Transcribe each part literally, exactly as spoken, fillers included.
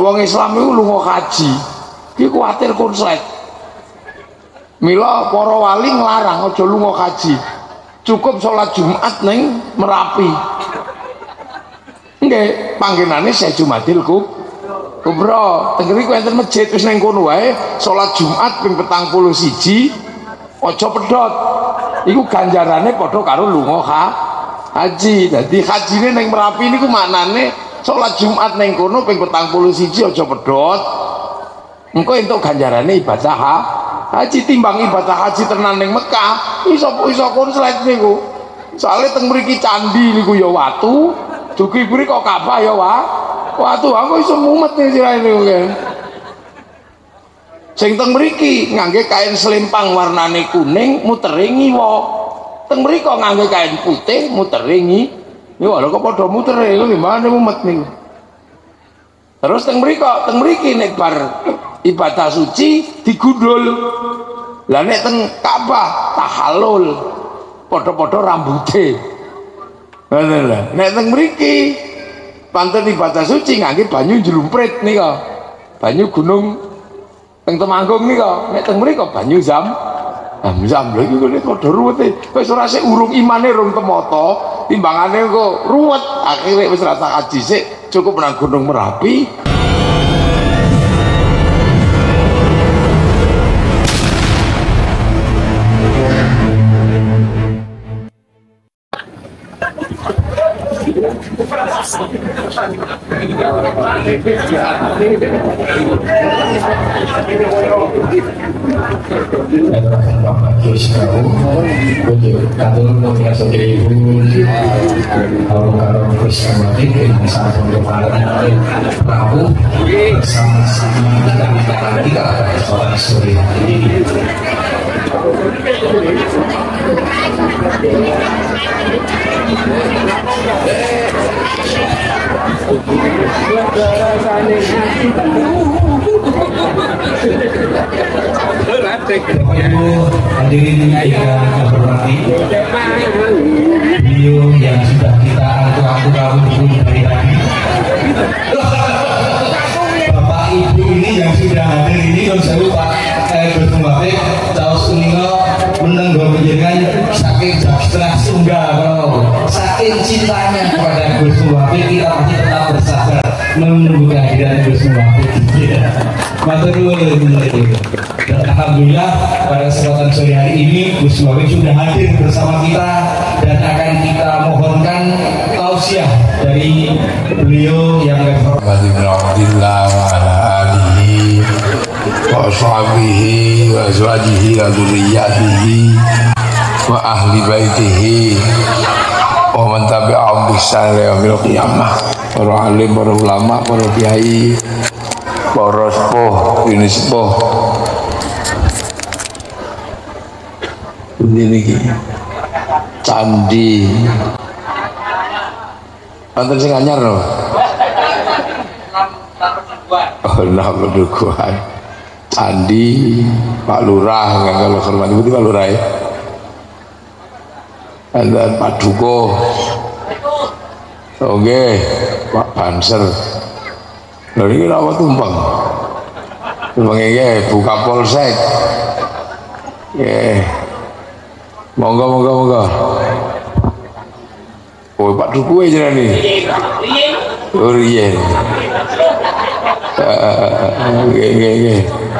wong Islam iku lunga haji iki kuwatir konslet. Mila para wali nglarang aja lunga haji, cukup sholat Jumat ning Merapi. Nggih, panggenane Syekh Jumadil Kubra. Teng mriku enten masjid wis ning kono wae, sholat Jumat ping petang puluh siji aja pedhot. Iku ganjarane padha karo lunga ha, haji. Dadi hajine ning Merapi niku maknane sholat Jumat ning kono ping petang puluh siji aja pedhot. Engko entuk ganjarane ibadah ha, haji timbang ibadah haji tenan ning Mekah. Iso iso konslet niku. Soale teng mriki candi niku ya watu. Dugi buri kok Ka'bah ya wah. Watu aku iso mumet nih sirahe niku kan. Sing teng mriki ngangge kain selempang warnane kuning mutere ngiwa. Teng mriki ngangge kain putih mutere ngi. Yo lho kok padha mutere lho gimana mumet niku. Terus teng mriki teng mriki nek bar ibadah suci digundul. Lah nek teng Ka'bah tahallul. Padha-padha rambuté. Ngono lho. Nek teng mriki panten ibadah suci ngangge banyu jlumprit nika. Banyu gunung teng Temanggung nika. Nek teng mriki banyu zam. Zam lho iki kok padha ruwete. Wis ora sik urung imane rung temata, timbangane kok ruwet. Akhire wis rasa kaji sik cukup nang Gunung Merapi. bersama-sama kita minta kita sholat sore ini. Hadirin yang hormati, beliau yang sudah kita angkat-angkat dari tadi, Bapak Ibu ini yang sudah hadir ini kan saya lupa eh, berkembang Caos Uningo menenggo menjenengan saking setengah sungguh kalau saking cintanya kepada Gus Muhammad kita masih tetap bersabar menunggu kehadiran Gus Muhammad. Matur nuwun. Dan alhamdulillah pada kesempatan sore hari ini Gus Muhammad sudah hadir bersama kita dan akan kita mohonkan tausiah dari beliau yang Alhamdulillah wa ala alihi wa ashabihi wa azwajihi wa dzurriyyatihi wa ahli baitihi wa man tabi'ahum bi ihsan ila yaumil qiyamah. Para alim, para ulama, para kiai, para sepuh, ini sepuh. Ini niki candi. Wonten sing anyar lho. Oh, nah kedukuan candi Pak Lurah nggak kalau hormat ibu Pak Lurah ya, dan Pak Duko, oke Pak Banser, lalu ini apa tumpeng, tumpeng ini buka polsek, ya, monggo monggo monggo, oh Pak Duko aja nih, Urien. Nggih nggih nggih.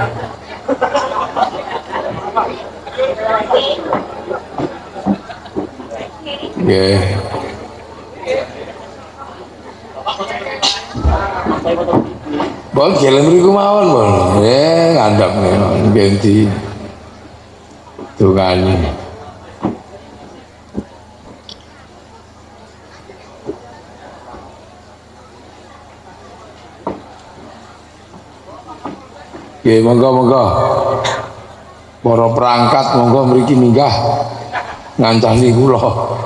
Nggih. Bon gelem mriku mawon, Bon. Eh ngandhap ngenti. Dungane. Oke, monggo monggo. Para perangkat monggo mriki minggah ngancani kula.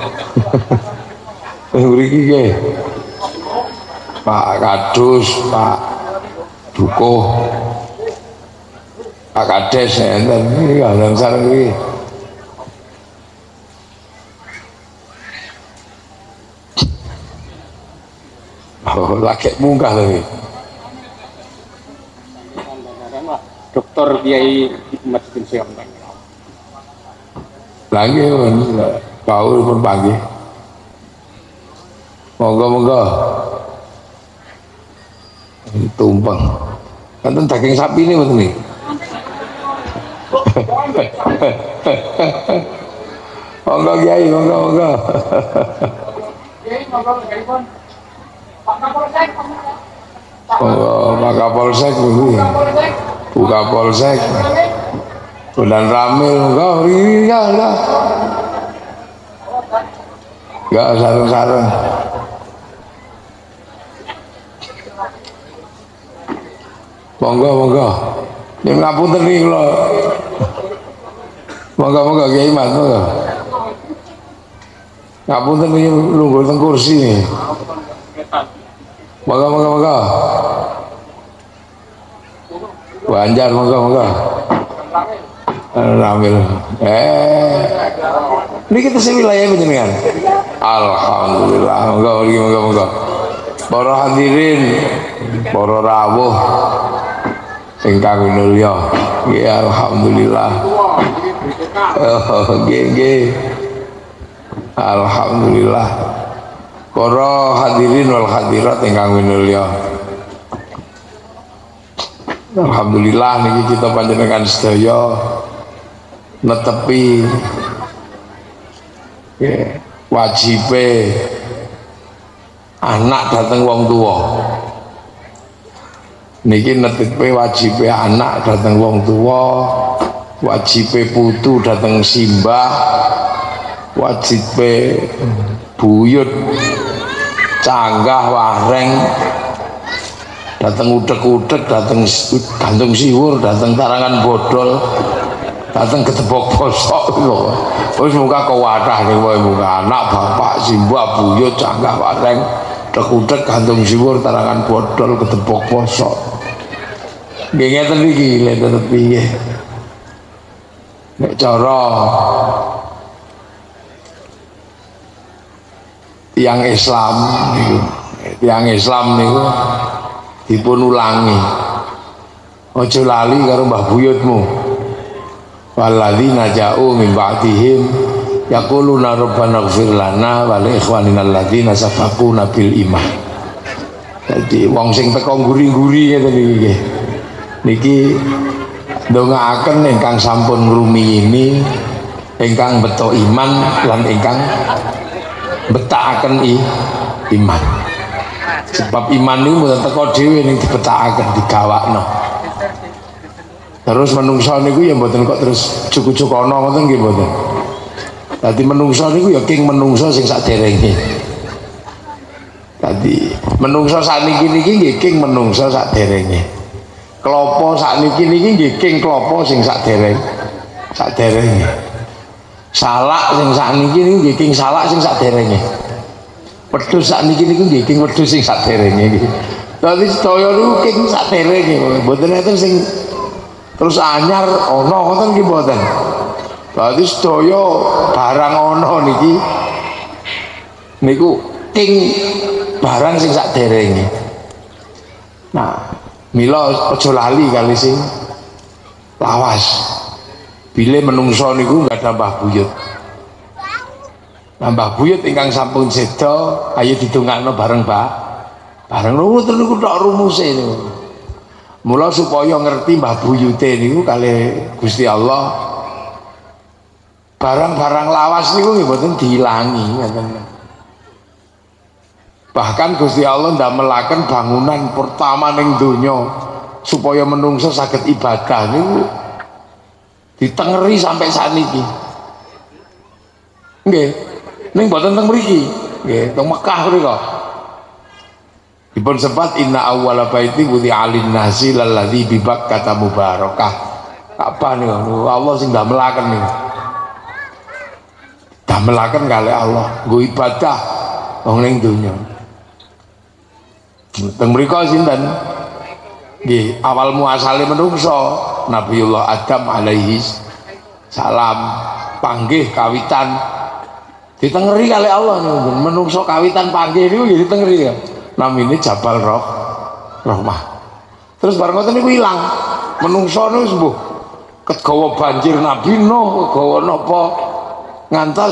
Mriki nggih. Pak Kadus, Pak Dukuh, Pak Kades enten iki Gang Sareng iki. Oh, lagi munggah lho iki. Doktor Kiai Hikmat bin Syekh. Lagi kau pun pagi. Monggo-monggo. Tumpeng. Kanten daging sapi ini betul nih. Monggo Kiai, monggo monggo. Kiai monggo Kiai pun. Pak Kapolsek. Oh, Pak Kapolsek dulu. Buka Polsek. Bulan Ramil monggo ini ya lah. Enggak sarung-sarung. Monggo monggo. Yang ngapunten iki lho. Monggo monggo Kiai Mas monggo. Ngapunten iki lungguh teng kursi nih. Monggo monggo monggo. Banjar monggo monggo. Ramil. Eh. Niki kita wilayah panjenengan. Alhamdulillah. Monggo monggo monggo. Para hadirin, para rawuh ingkang minulya. Ya alhamdulillah. Oh, nggih nggih. Alhamdulillah. Para hadirin wal hadirat ingkang minulya. Alhamdulillah niki kita panjenengan sedaya netepi yeah, wajibe anak dateng wong tua. Niki netepi wajibe anak dateng wong tua, wajibe putu dateng simbah, wajibe buyut canggah wareng dateng udek-udek, dateng gantung siwur, dateng tarangan bodol, dateng ketebok bosok lho. Wis muka kewadah ning wae muka anak bapak simbah buyut canggah wareng udek-udek gantung siwur tarangan bodol ketebok bosok. Nggih ngeten iki lha tetep piye. Nek cara tiyang Islam niku, tiyang Islam niku dipun ulangi. Ojo lali karo mbah buyutmu. Walladzina ja'u min ba'dihim yaquluna rabbana ighfir lana wa li ikhwanina alladzina sabaquna bil iman. Jadi wong sing teko nguri-nguri ngeten iki. Niki ndongaaken ingkang sampun ngrumiyini, ingkang beto iman lan ingkang betakaken i iman. Sebab iman ini mboten teko dhewe ning dibetakaken digawakno. Terus menungso niku ya mboten kok terus cucu-cucu ana ngoten nggih mboten. Dadi menungso niku ya king menungso sing saderenge. Dadi menungso sakniki niki nggih king menungso saderenge. Klopo sakniki niki nggih king klopo sing sadereng saderenge. Salak sing sakniki niki nggih king salak sing saderenge. Wedhus sakniki niku nggih king wedhus sing saderenge iki. Dadi sedaya niku king saderenge, mboten enten sing terus anyar ana ngoten nggih mboten. Dadi sedaya barang ana niki niku king barang sing saderenge. Nah, mila aja lali kali sing lawas. Bile menungso niku enggak ada mbah buyut. Mbah buyut ingkang sampun seda ayo didongakno bareng Pak. Bareng ngoten niku tok rumuse niku. Mula supaya ngerti mbah buyute niku kalih Gusti Allah. Barang-barang lawas niku nggih mboten diilangi ngoten. Bahkan Gusti Allah ndamelaken bangunan pertama ning donya supaya menungso saged ibadah niku ditengeri sampai sakniki. Nggih. Ning mboten teng mriki, nggih, teng Mekah mriku. Dipun sempat inna awwala baiti wudi'a lin-nasi lalladzi bi Bakkah mubarakah. Apa niku? Allah sing damelaken niku. Damelaken kalih Allah, nggo ibadah wong ning donya. Teng mriku sinten? Nggih, awal muasale menungso Nabiullah Adam alaihi salam panggih kawitan ditengeri kali Allah nih, menungso kawitan panggil itu jadi ditengeri ya. Namanya Jabal Roh Rahmah. Terus bareng ngoten niku ilang. menungso niku mbuh kegawa banjir Nabi Nuh, kegawa napa ngantos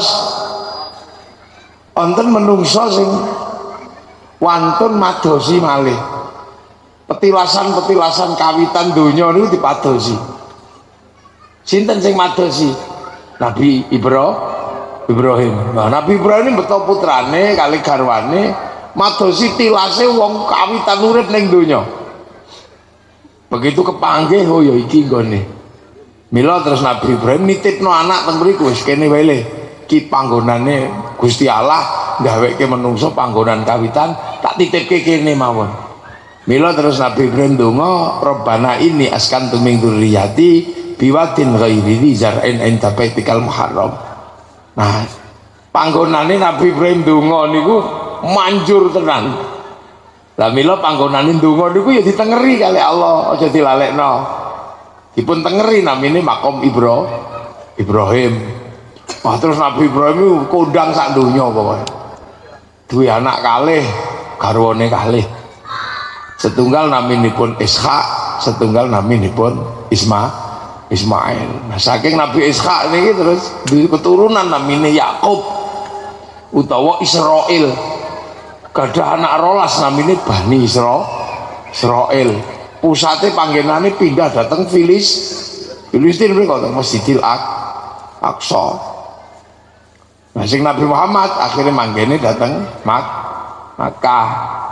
wonten menungso sing wantun madosi malih. Petilasan-petilasan kawitan donya niku dipadosi. Sinten sing madosi? Nabi Ibro Ibrahim. Nah, Nabi Ibrahim ini beto putrane kali garwane madosi tilase wong kawitan urip ning donya. Begitu kepanggih oh ya iki nggone. Mila terus Nabi Ibrahim nitipno anak teng mriku wis kene wae le. Ki panggonane Gusti Allah gaweke menungso panggonan kawitan tak titipke kene mawon. Mila terus Nabi Ibrahim donga Rabbana ini askan tuming dzurriyyati biwadin ghairi zar'in inda baitikal muharram. Nah, panggonane Nabi Ibrahim donga niku manjur tenan. Lah mila panggonane donga niku ya ditengeri kali Allah, aja dilalekno. Dipun tengeri namine makom Ibro Ibrahim. Wah, terus Nabi Ibrahim itu kondang sak donya pokoknya. Duwe anak kalih, garwane kalih. Setunggal naminipun Ishak, setunggal naminipun Isma Ismail. Nah, saking Nabi Ishak niki terus duwe keturunan namine Yakub utawa Israil. Gadah anak rolas namine Bani Isra Israil. Pusate panggenane pindah dateng Filis Filistin mriku teng Masjidil Aqsa. Nah, sing Nabi Muhammad akhirnya manggene dateng Mak Makkah.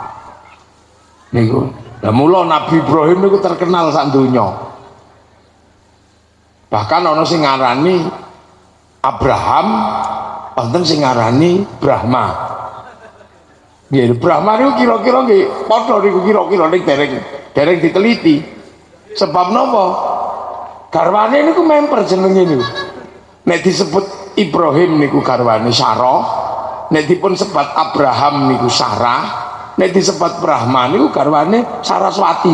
Niku. Lah mula Nabi Ibrahim niku terkenal sak donya. Bahkan ana sing ngarani Abraham, wonten sing ngarani Brahma. Nggih, Brahma niku kira-kira nggih padha niku kira-kira ning dereng dereng diteliti. Sebab napa? Garwane niku memper jenenge niku. Nek disebut Ibrahim niku garwane Sarah, nek dipun sebat Abraham niku Sarah, nek disebat Brahma niku garwane Saraswati.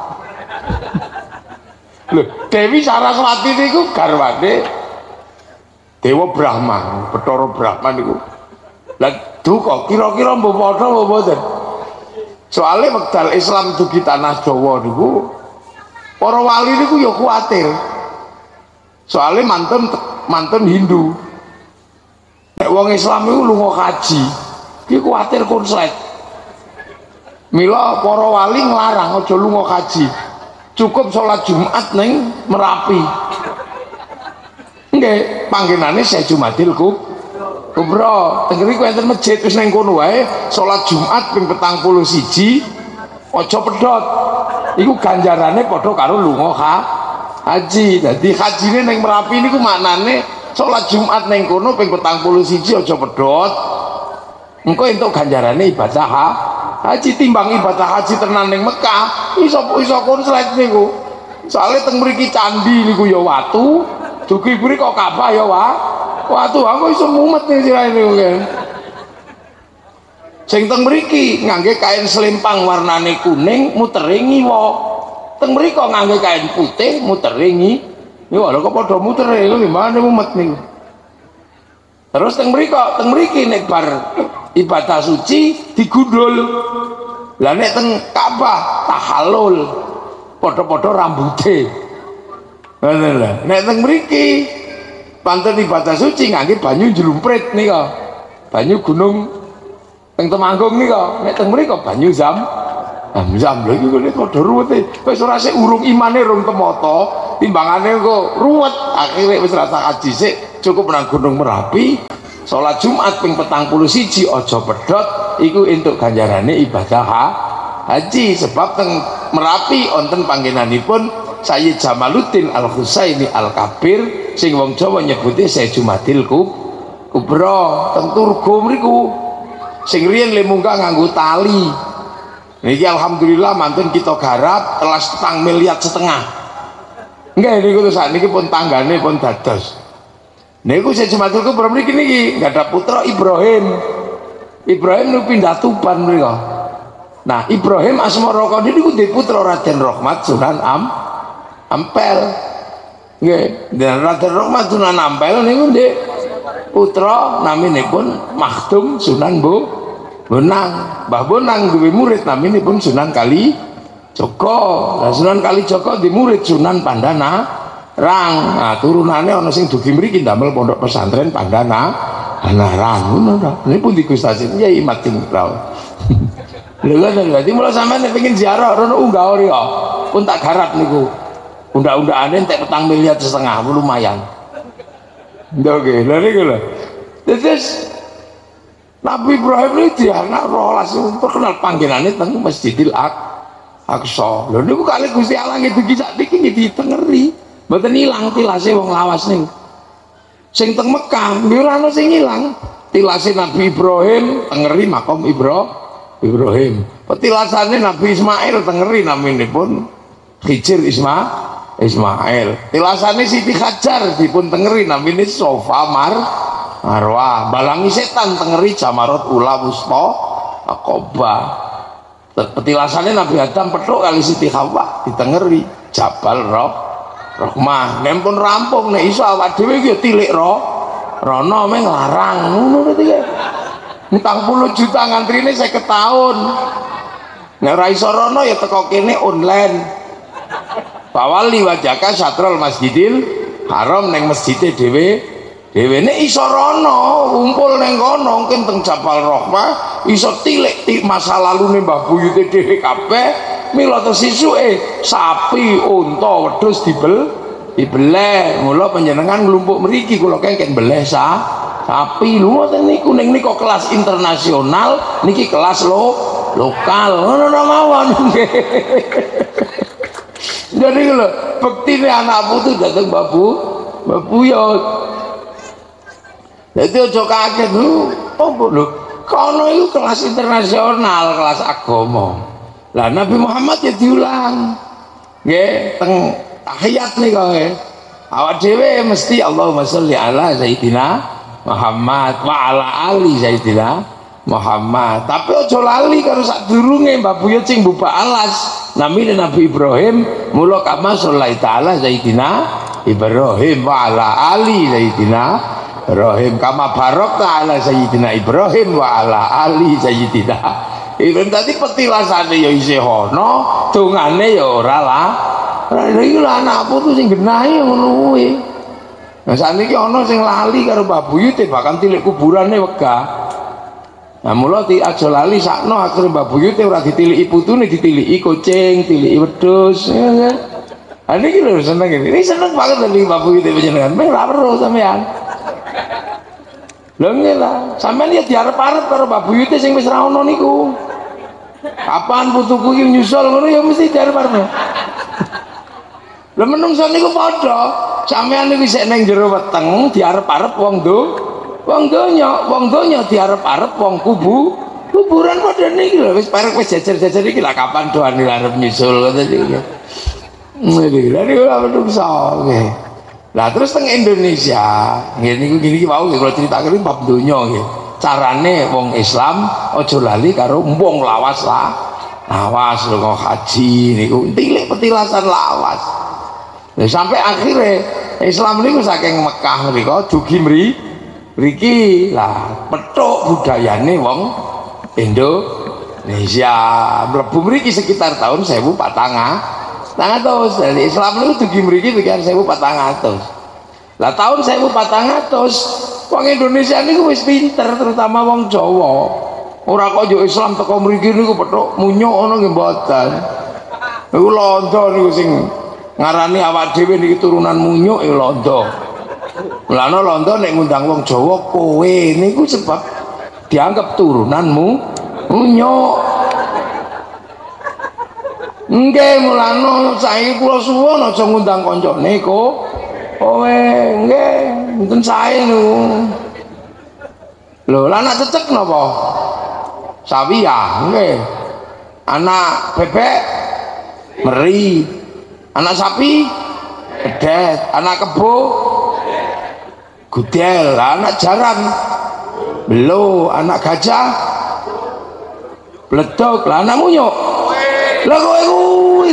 Lho, Dewi Saraswati niku garwane Dewa Brahma, Bathara Brahma niku. Lah duka kira-kira mbok padha apa mboten? Soale wekdal Islam dugi tanah Jawa niku para wali niku ya kuwatir. Soale mantun mantun Hindu. Nek wong Islam iku lunga kaji, iki kuwatir konslet. Mila para wali nglarang aja lunga kaji. Cukup sholat Jumat ning Merapi. Nggih, panggenane saya Jumadil Kubra. Teng mriku enten masjid wis ning kono wae, sholat Jumat ping petang puluh siji aja pedhot. Iku ganjarane padha karo lunga ha haji. Dadi hajine ning Merapi niku maknane sholat Jumat ning kono ping petang puluh siji aja pedhot. Engko entuk ganjarane ibadah ha haji timbang ibadah haji tenan ning Mekah. Iso iso konslet niku. Soale teng mriki candi niku ya watu, dugi mriki kok Ka'bah ya wa. Watu aku iso mumet ning sirahe niku kan. Sing teng mriki ngangge kain selempang warnane kuning mutere ngiwa. Teng mriki ngangge kain putih mutere ngi. Niku lho kok padha mutere lho gimana mumet niku. Terus teng mriki teng mriki nek bar ibadah suci digundul. Lah nek teng Ka'bah tahallul. Padha-padha rambuté. Ngono lho. Nek teng mriki panten ibadah suci ngangge banyu jlumprit nika. Banyu gunung teng Temanggung nika. Nek teng mriki banyu zam. Zam lho iki kok padha ruwete. Wis ora sik urung imane rung temata, timbangane kok ruwet. Akhire wis rasa kaji sik cukup nang Gunung Merapi. Salat Jumat ping petang puluh siji aja pedhot iku entuk ganjarane ibadah ha haji. Sebab teng Merapi wonten panggenanipun Sayyid Jamaluddin Al-Husaini Al-Kabir sing wong Jawa nyebuti Sayyid Jumadil Kubra. Teng Turgo mriku sing riyen le munggah nganggo tali. Niki alhamdulillah mantun kita garap telas petang miliar setengah. Nggih niku terus sakniki pun tanggane pun dados. Niku Sayyid Jumadil Kubra mriki niki enggak ada putra Ibrahim. Ibrahim niku pindah Tuban mriko. Nah, Ibrahim Asmara Kodi niku duwe putra Raden Rahmat Sunan Am Ampel. Nggih, dan Raden Rahmat Sunan Ampel niku ndek putra naminipun Makhdum Sunan Bu Bonang. Mbah Bonang duwe murid naminipun Sunan Kali Joko. Lah Sunan Kalijaga di murid Sunan Pandana Rang. Nah, turunannya ana sing dugi mriki ndamel pondok pesantren Pandana Anarang ngono ta. Nipun di Gus Hasim Kyai Mat Cingkrau. Lha lha dadi mulai sampean nek pengin ziarah rono unggah ora pun tak garap niku. Undak-undakane entek petang miliar setengah lumayan. Oke, lha niku lho. Terus Nabi Ibrahim ini dia anak rolas terkenal panggilannya teng Masjidil Aqsa. Lho niku kali Gusti Allah ngedugi sak niki ditengeri. Mboten ilang tilase wong lawas niku. Sing teng Mekah ora ana sing ilang. Tilase Nabi Ibrahim tengeri makom Ibro Ibrahim. Petilasane Nabi Ismail tengeri naminipun Hijir Isma Ismail. Tilasane Siti Hajar dipun tengeri namine Sofa Mar Marwah. Balangi setan tengeri Jamarot Ula Wusta Aqaba. Petilasane Nabi Adam petuk kali Siti Hawa ditengeri Jabal Roh Rahmah. Nempun rampung nek iso awak dhewe iki tilik ro rono meng larang ngono to ya. Entang puluh juta ngantrine seket tahun. Nek ora iso rono ya teko kene online. Bawali wajaka Satrul Masjidil Haram neng masjide dhewe dhewe nek iso rono kumpul neng kono mungkin teng Jabal Rahmah iso tilik ti masa lalune Mbah Buyute dhewe kabeh. Mila terus sisuke sapi, unta, wedhus dibel dibeleh. Mula panjenengan nglumpuk mriki kula kengken beleh sa sapi lho ngoten niku ning nika kelas internasional niki kelas lo lokal ngono mawon nggih. Jadi lho bektine anak putu dateng babu babuyut. Dadi aja kaget lho opo lho kono iku kelas internasional kelas agama. Lah Nabi Muhammad ya diulang nggih teng tahiyat nika nggih. Awak dhewe mesti Allahumma sholli ala Sayyidina Muhammad wa ala ali Sayyidina Muhammad. Tapi aja lali karo sadurunge Mbah Buyut sing mbubak alas namine Nabi Ibrahim mula kama sholli ta'ala Sayyidina Ibrahim wa ala ali Sayyidina Ibrahim kama barok ta'ala Sayyidina Ibrahim wa ala ali Sayyidina Ibrahim. Tadi petilasane ya isih ana dongane ya ora lah. Lha iki lho anakku tuh sing genahe ngono kuwi. Nah sakniki ana sing lali karo Mbah Buyut bahkan tilik kuburane wegah. Nah mula ti aja lali sakno akhire Mbah Buyut ora ditiliki putune ditiliki kucing, tiliki wedhus. Ha niki lho seneng iki. Ini seneng banget lali Mbah Buyut panjenengan. Meh ora perlu sampean. Lho nggih lah, sampean ya diarep-arep karo Mbah Buyut sing wis ra ono niku. Kapan putuku iki nyusul ngono ya mesti diarep-arep. Lha menungso niku padha, sampean niku isih ning jero weteng diarep-arep wong do, wong donya, wong donya diarep-arep wong kubu, kuburan padha niki lho wis parek wis jejer-jejer iki lah kapan doane arep nyusul ngoten iki. Nggih, lha niku menungso nggih. Lah terus teng Indonesia, nggih niku gini wau kula critakake bab donya nggih. Carane wong Islam aja lali karo wong lawas lah. Lawas lho kok haji niku tilik petilasan lawas. Lah sampai akhirnya Islam niku saking Mekah mriku dugi mri mriki lah petuk budayane wong Indonesia. Mlebu mriki sekitar tahun seribu empat ratus. Dari Islam niku dugi mriki sekitar seribu empat ratus. Lah tahun seribu empat ratus wong Indonesia niku wis pinter terutama wong Jawa. Ora kok yo Islam teko mriki niku petuk munyuk ngono nggih mboten. Niku londo niku sing ngarani awak dhewe niki turunan munyuk ya londo. Mulane londo nek ngundang wong Jawa kowe niku sebab dianggap turunanmu munyuk. Nggih mulane saiki kula suwun aja ngundang kancane kok. Kowe nggih mboten sae niku. Lho, lah anak cecek napa? Sawiya, nggih. Anak bebek meri. Anak sapi bedet, anak kebo gudel, anak jaran belo, anak gajah bledok, lah anak munyuk. Lah kowe kuwi.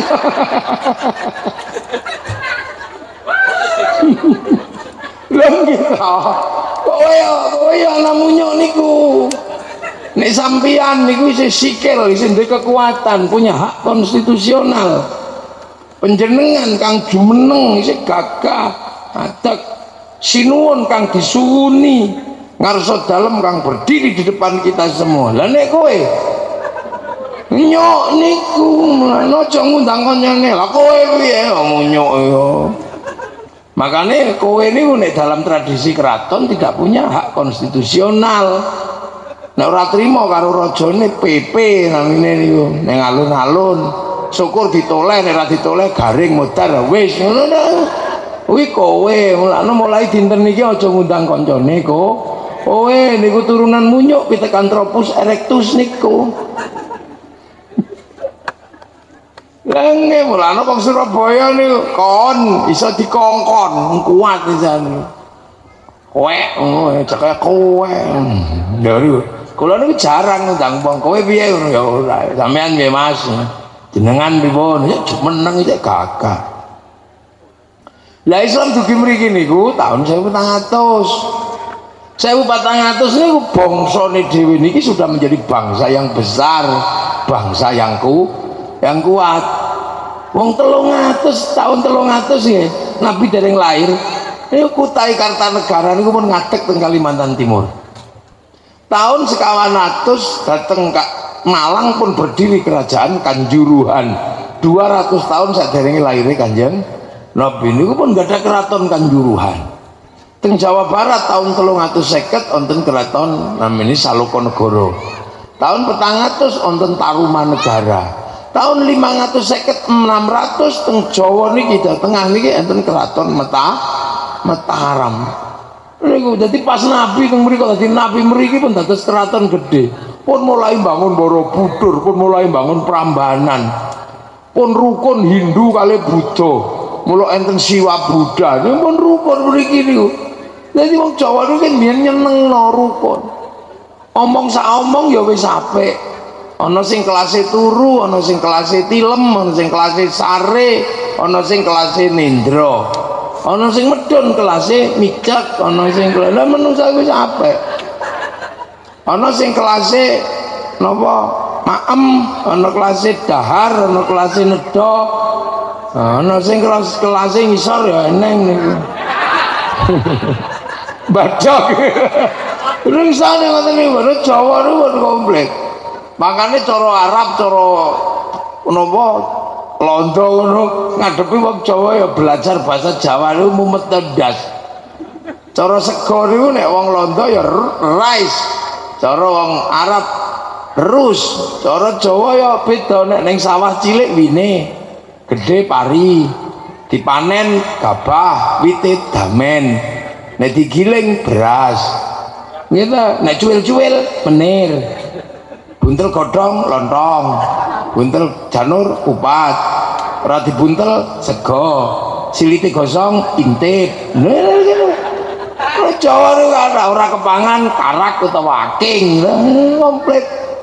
Lah gitu. Kowe kowe anak munyuk niku. Nek sampeyan sampean niku isih sikil, isih duwe kekuatan, punya hak konstitusional. Panjenengan kang jumeneng isih gagah, adeg sinuwun kang disuwuni, ngarsa dalem kang berdiri di depan kita semua. Lah nek kowe nyok niku aja ngundang kancane. Lah kowe piye ngomong nyok ya. Makanya kowe niku nek dalam tradisi keraton tidak punya hak konstitusional. Nek ora trimo karo rajane P P namine niku ning alun-alun. Syukur ditoleh, nek ora ditoleh garing modar wis ngono ta. Kuwi kowe mulane mulai dinten iki aja ngundang kancane kok. Kowe niku turunan munyuk Pithecanthropus erectus niku. Lenge mulane wong Surabaya niku kon iso dikongkon kuat pisan. Kowe ngono cek kowe. Dari kula niku jarang ngundang wong kowe piye ngono ya ora. Sampean piye Mas? Jenengan pripun? Ya meneng iki gagah. Lah Islam dugi mriki niku tahun seribu empat ratus. seribu empat ratus niku bangsane dhewe niki sudah menjadi bangsa yang besar, bangsa yang ku yang kuat. Wong telung atus tahun telung atus ya Nabi dereng lahir niku Kutai Kartanegara niku pun ngadeg teng Kalimantan Timur. Tahun sekawan atus dateng Malang pun berdiri kerajaan Kanjuruhan. Dua ratus tahun saderenge lahirnya Kanjeng Nabi niku pun gak ada keraton Kanjuruhan. Teng Jawa Barat tahun telung atus seket wonten keraton namanya Salokonegoro. Tahun petang atus wonten Tarumanegara. Tahun lima ratus seket enam ratus teng Jawa niki Jawa Tengah niki enten keraton Mata Mataram. Niku dadi pas Nabi teng mriku dadi Nabi mriki pun dados keraton gede. Pun mulai bangun Borobudur, pun mulai bangun Prambanan. Pun rukun Hindu kali Buddha. Mula enten Siwa Buddha. Niku pun rukun mriki niku. Dadi wong Jawa niku kan biyen nyenengno rukun. Omong sak omong ya wis apik. Ana sing kelase turu, ana sing kelase tilem, ana sing kelase sare, ana sing kelase nindra, ana sing medun kelase mijak, ana sing kelase menungsa wis apik. Ana sing kelase napa maem, ana kelase dahar, ana kelase nedha, ana sing kelas kelase ngisor ya eneng niku. Badhok. Rungsane ngoten niku, Jawa niku komplit. Makanya cara Arab, cara napa Londo ngono ngadepi wong Jawa ya belajar bahasa Jawa niku mumet ndas. Cara sego niku nek wong Londo ya rice, cara wong Arab rus, cara Jawa ya beda. Nek ning sawah cilik wine, gede pari, dipanen gabah, wite damen, nek digiling beras. Gitu, nek cuwil-cuwil menir. Buntel godhong lontong, buntel janur kupat, ora dibuntel sego, silite gosong intip. Lha gitu. Kalau Jawa niku ora kepangan karak utawa aking, komplit.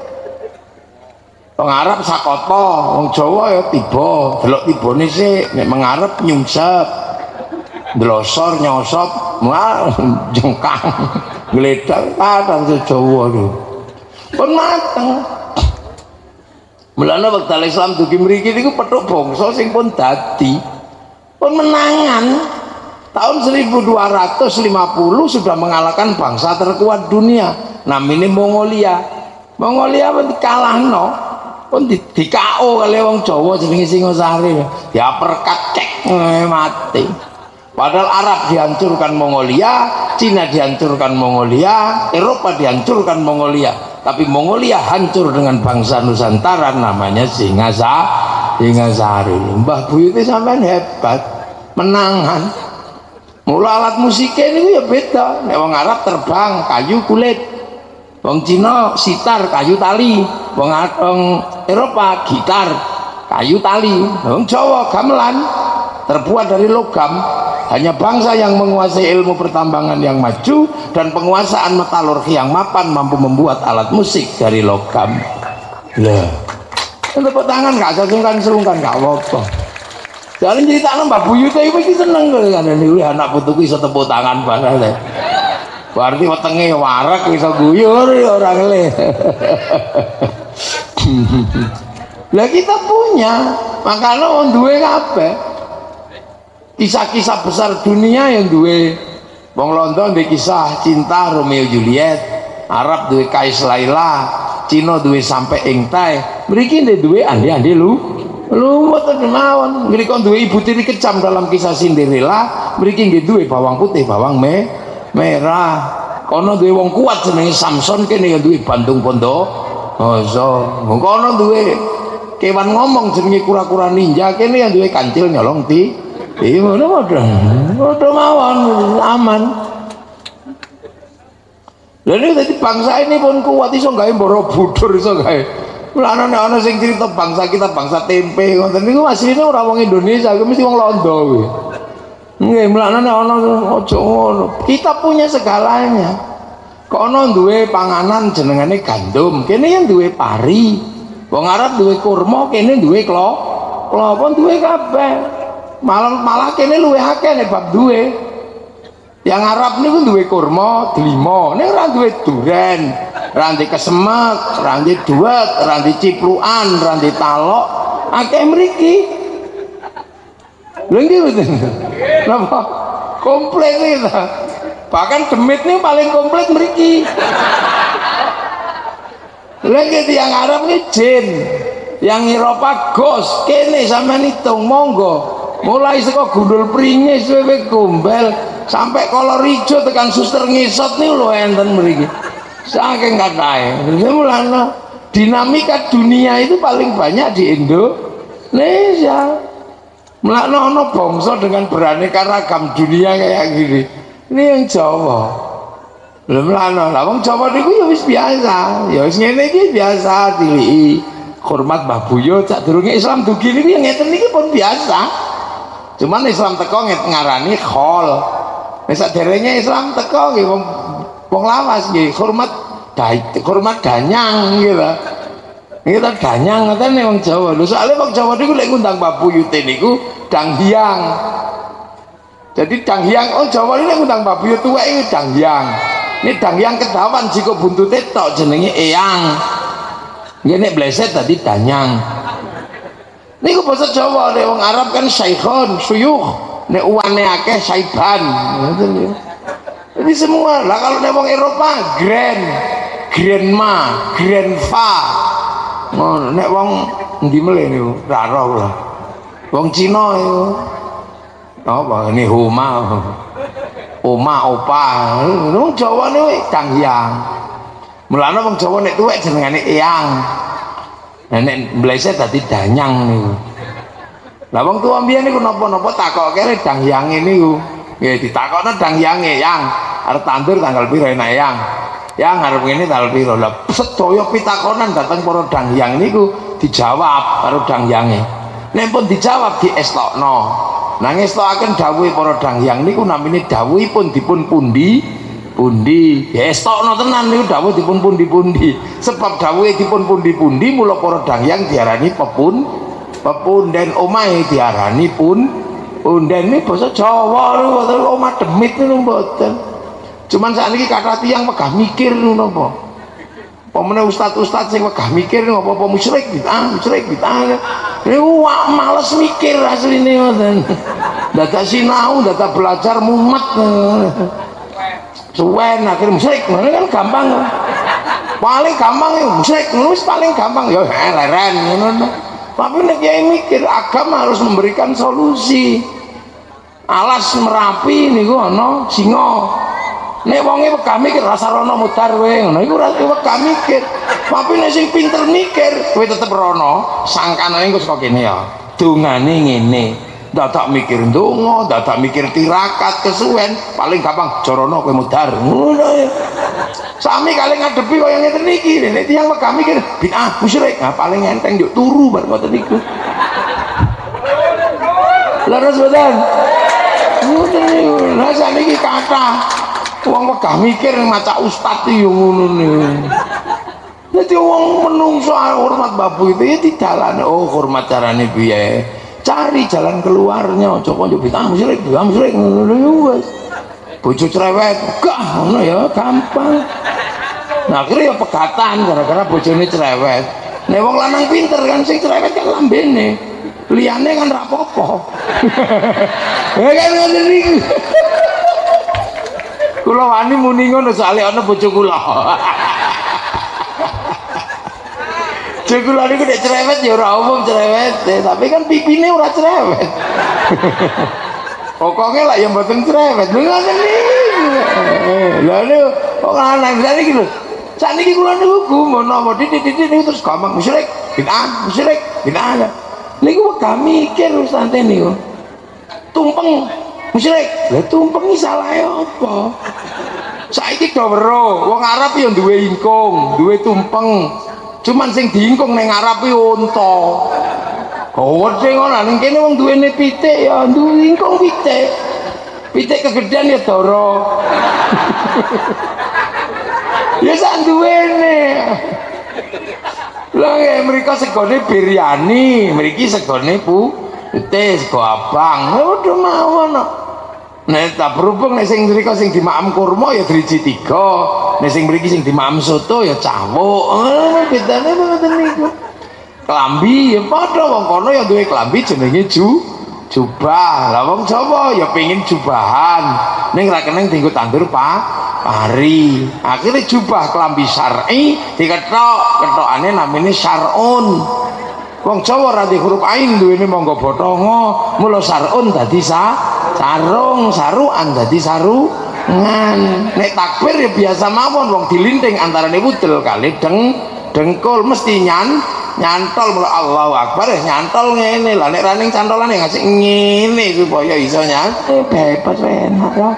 Wong Arab sakoto, wong Jawa ya tiba, delok tibane sik, nek mengarep nyungsep. Ndelosor nyosop, mah jengkang, gledak padang Jawa niku. Pun mateng. Mulane wekdal Islam dugi mriki niku petuk bangsa sing pun dadi pun menangan. Tahun seribu dua ratus lima puluh sudah mengalahkan bangsa terkuat dunia namanya Mongolia. Mongolia pun dikalahno, pun di, di K O kali wong Jawa jenenge Singosari. Diaperkat cek mati. Padahal Arab dihancurkan Mongolia, Cina dihancurkan Mongolia, Eropa dihancurkan Mongolia. Tapi Mongolia hancur dengan bangsa Nusantara namanya Singasari. Singasari. Mbah Buyute sampean hebat, menangan. Mula alat musiknya ini ya beda. Nek wong Arab terbang kayu kulit, wong Cina sitar kayu tali, wong Eropa gitar kayu tali, wong Jawa gamelan terbuat dari logam. Hanya bangsa yang menguasai ilmu pertambangan yang maju dan penguasaan metalurgi yang mapan mampu membuat alat musik dari logam. Lah, tepuk tangan gak sungkan-sungkan gak apa-apa. Jangan cerita Mbak Buyute iki seneng kan niku anak putuku iso tepuk tangan padahal. Berarti wetenge warak iso guyur ya ora ngele. Lah kita punya, makanya wong duwe kabeh. Kisah-kisah besar dunia yang duwe. Wong Londo duwe kisah cinta Romeo Juliet, Arab duwe Kais Laila, Cina duwe Sampai Engtai. Mriki ndek duwe andi-andi lu. Lu mboten mawon. Mriki duwe ibu tiri kecam dalam kisah Cinderella, mriki nggih duwe bawang putih, bawang me merah. Kono duwe wong kuat jenenge Samson, kene ya duwe Bandung Pondo. Oh, so, kono duwe kewan ngomong jenenge kura-kura ninja, kene yang duwe kancil nyolong ti. Iya, ngono padha. Padha mawon aman. Lha nek dadi bangsa ini pun kuat iso gawe Borobudur iso gawe. Mulane nek ana sing cerita bangsa kita bangsa tempe ngoten niku asline ora wong Indonesia, mesti wong Londo kuwi. Nggih, mulane nek ana aja ngono. Kita punya segalanya. Kok ana duwe panganan jenengane gandum, kene yang duwe pari. Wong Arab duwe kurma, kene duwe klo. Klapa duwe kabeh. Malah malah kene luwih akeh nek bab duwe. Yang Arab niku duwe kurma, delima. Nek ora duwe duren, ora ndek kesemek, ora ndek duet, ora ndek ciplukan, ora ndek talok, akeh mriki. Lha nggih mboten. Napa? Komplit iki ta. Bahkan demit ini paling komplit mriki. Lha nggih tiyang Arab iki jin. Yang Eropa gos, kene sampean hitung monggo. Mulai saka gundul pringis wewe gombel sampai kolor ijo tekan suster ngisot nih lho enten mriki. Saking kathahe. Mulane dinamika dunia itu paling banyak di Indonesia. Mulane ana bangsa dengan beraneka ragam dunia kayak gini. Ini yang Jawa. Lha mulane lah wong Jawa niku ya wis biasa. Ya wis ngene iki biasa diliki. Hormat Mbah Buyo cak durunge Islam dugi niku ya ngeten niki pun biasa. Cuman Islam teko ngarani khol. Nek saderenge Islam teko nggih wong wong lawas nggih hormat dai, hormat danyang nggih lho. Kita danyang ngoten wong Jawa. Lho soalé wong Jawa niku lek ngundang Mbah Buyute niku danghyang. Jadi danghyang oh Jawa ini ngundang Mbah Buyut tuwek iki danghyang. Ini danghyang kedawan jika buntute tok jenenge eyang. Nggih nek bleset tadi danyang. Niku basa Jawa, nek wong Arab kan saikhon, suyuh, nek uwane akeh saiban. Ngoten ya. Ini semua. Lah kalau nek wong Eropa grand, grandma, grandpa. Ngono nek wong endi mele niku? Ra ora kula. Wong Cina iku. Apa ini huma. Oma, opa. Wong Jawa niku danghyang. Mulane wong Jawa nek tuwek jenengane eyang. Nenek bleset tadi danyang niku. Lah wong tuwa mbiyen niku napa-napa takokke dangyange niku. Nggih ditakokno dangyange, "Yang, arep tandur tanggal piro enak Yang?" "Yang arep ngene tanggal piro." Lah sedaya pitakonan dateng para dangyang niku dijawab karo dangyange. Nek pun dijawab diestokno. Nanging estokaken dawuhe para dangyang niku namine dawuhipun dipun pundi pundi ya estokno tenan niku dawuh dipun pundi-pundi sebab dawuhe dipun pundi-pundi mula para dangyang diarani pepun pepunden omahe diarani pun punden ini basa Jawa niku omah demit niku mboten cuman sakniki kathah tiyang megah mikir niku napa pemene ustaz-ustaz sing megah mikir niku apa-apa musyrik bid'ah musyrik bid'ah niku males mikir asline ngoten dadak sinau dadak belajar mumet suwen akhirnya musyrik, ini kan gampang paling gampang ya musyrik, nulis paling gampang ya leren tapi nek kiai mikir agama harus memberikan solusi. Alas Merapi niku ana singa nek wonge wegah mikir rasa rono mudar kowe ngono iku ora wegah mikir tapi nek sing pinter mikir kowe tetep rono sangkanane engko saka kene ya dongane ngene dadak mikir ndonga, dadak mikir tirakat kesuwen, paling gampang jorono kowe mudhar. Ngono ya. Sami kali ngadepi kaya ngeten iki, nek tiyang megah mikir bid'ah musyrik, nah paling enteng yo turu bar ngoten niku. Leres boten? Ngoten niku. Lah saniki kathah wong megah mikir maca ustaz yo ngono niku. Dadi wong menungso hormat babu itu ya didalane, oh hormat carane piye? Cari jalan keluarnya, coba coba bid'ah musyrik, bid'ah musyrik, wes. bojo cerewet gak ngono ya gampang. Nah akhirnya ya pegatan gara-gara bojone cerewet. Nek wong lanang pinter kan sing cerewet kan lambene, liyane kan ra apa-apa. Ya kan ngoten niku. Kula wani muni ngono soalé ana bojo kula. Bojo kula niku nek cerewet ya ora umum cerewet, tapi kan pipine ora cerewet. Pokoknya lah yang mboten cerewet. Lha ngoten niku. Lha niku kok lanang jane iki lho. Sakniki kula niku gumono titik-titik niku terus gampang musyrik, bid'ah, musyrik, bid'ah. Niku wegah mikir wis santai niku. Tumpeng musyrik. Lah tumpeng iki salahe apa? Saiki do weruh, wong Arab ya duwe ingkung, duwe tumpeng. Cuman sing diingkung ning Arab iki unta. Oh, sing ngono ning kene wong duwene pitik ya duwe ingkung pitik. Pitik kegedean ya dara. Ya sak duwene. Lah ya mriko segone biryani, mriki segone pu putih, sego abang. Udah mawon. Nek tak berhubung nek sing mriko sing dimaem kurma ya driji tiga. Nek sing mriki sing dimaem soto ya cawuk. Ngono bedane ngoten niku. Klambi ya padha wong kono ya duwe klambi jenenge ju jubah. Lah wong Jawa ya pengin jubahan. Ning ra keneng dienggo tandur Pak. Pari akhirnya jubah kelambi syar'i diketok ketokane namanya syar'un. Wong Jawa ra di huruf ain duwene monggo botongo mula syar'un dadi sa sarung saruan dadi sarungan. Nek takbir ya biasa mawon wong dilinting antarane wudel kali deng dengkul mesti nyan nyantol mula Allahu Akbar ya nyantol ngene lah nek raning cantolane ngasih ngene supaya iso nyantol bebas enak ya.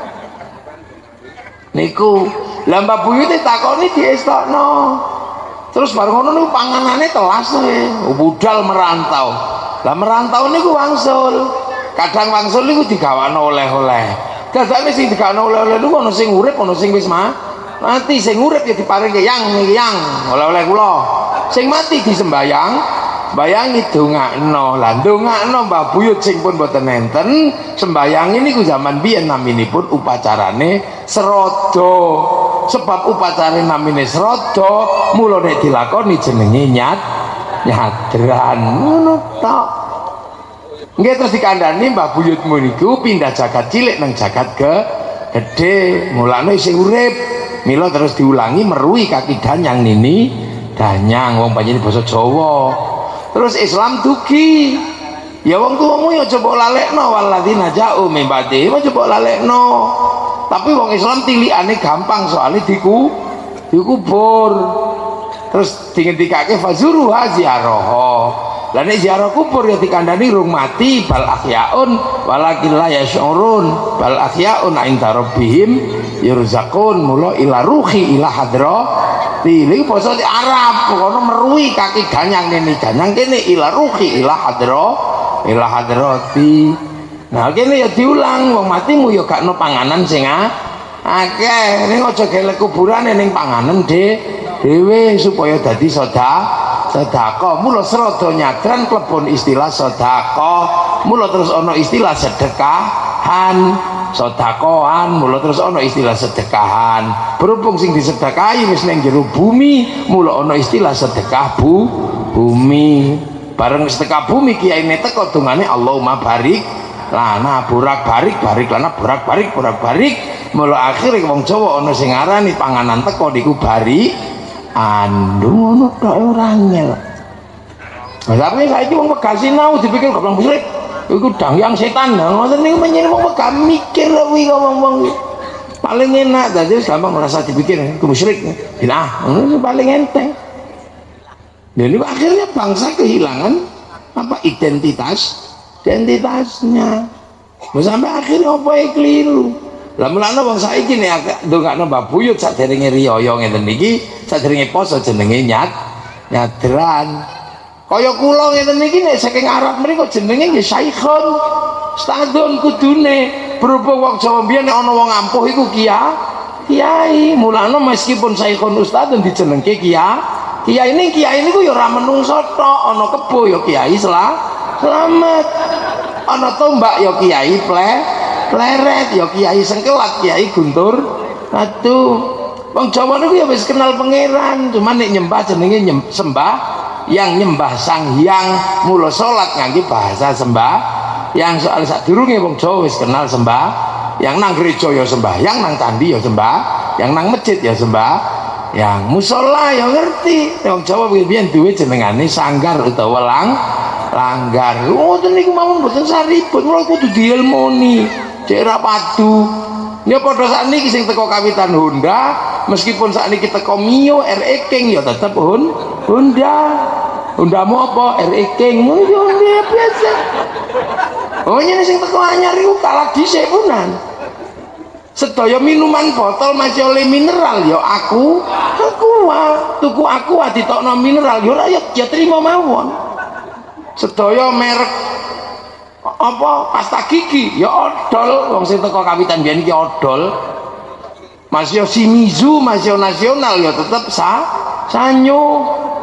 Niku lah Mbak Buyut takoni diestokno. Terus bareng ngono niku panganane telas e, budal merantau. Lah merantau niku wangsul. Kadang wangsul niku digawakno oleh-oleh. Dadane sing digawakno oleh-oleh niku ana sing urip, ana sing wis mati. Sing urip ya diparingke yang niki yang oleh-oleh kula. Sing mati disembayang. Bayangi dongakno. Lah dongakno Mbah Buyut sing pun mboten enten, sembayang ini ku zaman biyen naminipun upacarane serodo. Sebab upacara namine serodo, mula nek dilakoni jenenge nyat nyadran. Ngono tok. Nggih terus dikandani Mbah Buyutmu niku pindah jagat cilik nang jagat ke gede. Mulane sing urip. Mila terus diulangi meruhi kaki danyang nini danyang wong panjenengan basa Jawa. Terus Islam dugi ya wong tuamu ya coba lalekno waladina ja'u min ba'di ya coba lalekno. Tapi wong Islam tilikane gampang soalnya diku dikubur. Terus dingendikake fazuruha ziaraha. Lah nek ziarah kubur ya dikandani rung mati bal ahyaun walakin la yash'urun bal ahyaun inda rabbihim yurzaqun mula ila ruhi ila hadra. Ini basa di Arab kono meruhi kaki ganyang kene ganyang kene ila ruhi ila hadra ila hadrati. Nah kene ya diulang wong matimu ya gak no panganan sing akeh. Ning aja gelek kuburane ning panganan de dhewe supaya dadi sedekah sedekah. Mula serodo nyadran klebon istilah sedekah. Mula terus ana istilah sedekahan sedekahan, mula terus ana istilah sedekahan. Berhubung sing disedekahi wis ning jero bumi, mula ana istilah sedekah bu bumi. Bareng sedekah bumi kiyaine teko dongane Allahumma barik lana burak barik barik lana burak barik burak barik. Mula akhire wong Jawa ana sing ngarani panganan teko niku bari andu ngono tok ora angel. Tapi saiki wong Wegah sinau dipikir goblok musyrik. Iku dangyang setan. Nah, ngoten niku menyen wong Wegah mikir kuwi ngomong-ngomong. Paling enak dadi gampang merasa dipikir iku musyrik. Nah, ngono paling enteng. Jadi akhirnya bangsa kehilangan apa identitas identitasnya. Sampai akhirnya apa yang keliru. Lah mulane wong saiki nek ndongakno Mbah Buyut saderenge riyaya ngeten niki, saderenge poso jenenge nyat nyadran. Kaya kula ngeten niki nek saking Arab mriku jenenge nggih Saikhun. Stadun kudune berhubung wong Jawa mbiyen nek ana wong ampuh iku kiai. Kiai, mulane meskipun Saikhun Ustadun dijenengke kiai. Kiai ini kiai niku ya ora menungso tok, ana kebo ya kiai selamat. Ana tombak ya kiai ple leret ya Kiai Sengkelat, Kiai Guntur. Aduh, wong Jawa niku ya wis kenal pangeran, cuman nek nyembah jenenge nyem, sembah yang nyembah Sang Hyang, mula salat ngangge bahasa sembah yang soal sadurunge wong Jawa wis kenal sembah yang nang gereja ya sembah, yang nang candi ya sembah, yang nang masjid ya sembah, yang musola ya ngerti. Wong Jawa biyen duwe jenengane sanggar utawa lang langgar. Oh niku mawon mboten saribut, kula kudu diilmoni cek ra padu. Ya padha sakniki sing teko kawitan Honda, meskipun sakniki teko Mio R E King ya tetep Hon Honda. Hondamu apa? R E King. Oh ya biasa. Oh nyene sing teko anyar iku kalah dhisik punan. Sedaya minuman botol masih oleh mineral ya aku aku wah tuku aku wah ditokno mineral ya ora ya, ya trimo mawon. Sedaya merek apa pasta gigi ya odol, wong sing teko kawitan biyen iki odol. Masih Shimizu, masih nasional ya tetep sa sanyo.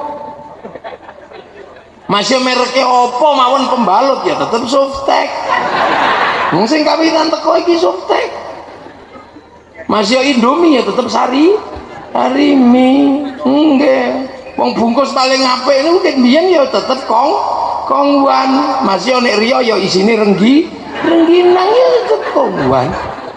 Masih mereknya opo mawon pembalut ya tetep Softtek. Wong sing kawitan teko iki Softtek. Masih Indomie ya tetep Sari Sarimi. Nggih. Wong bungkus paling apik niku nek biyen ya tetep kong kongwan. Masih nek Rio ya isine renggi rengginang ya tetep kongwan.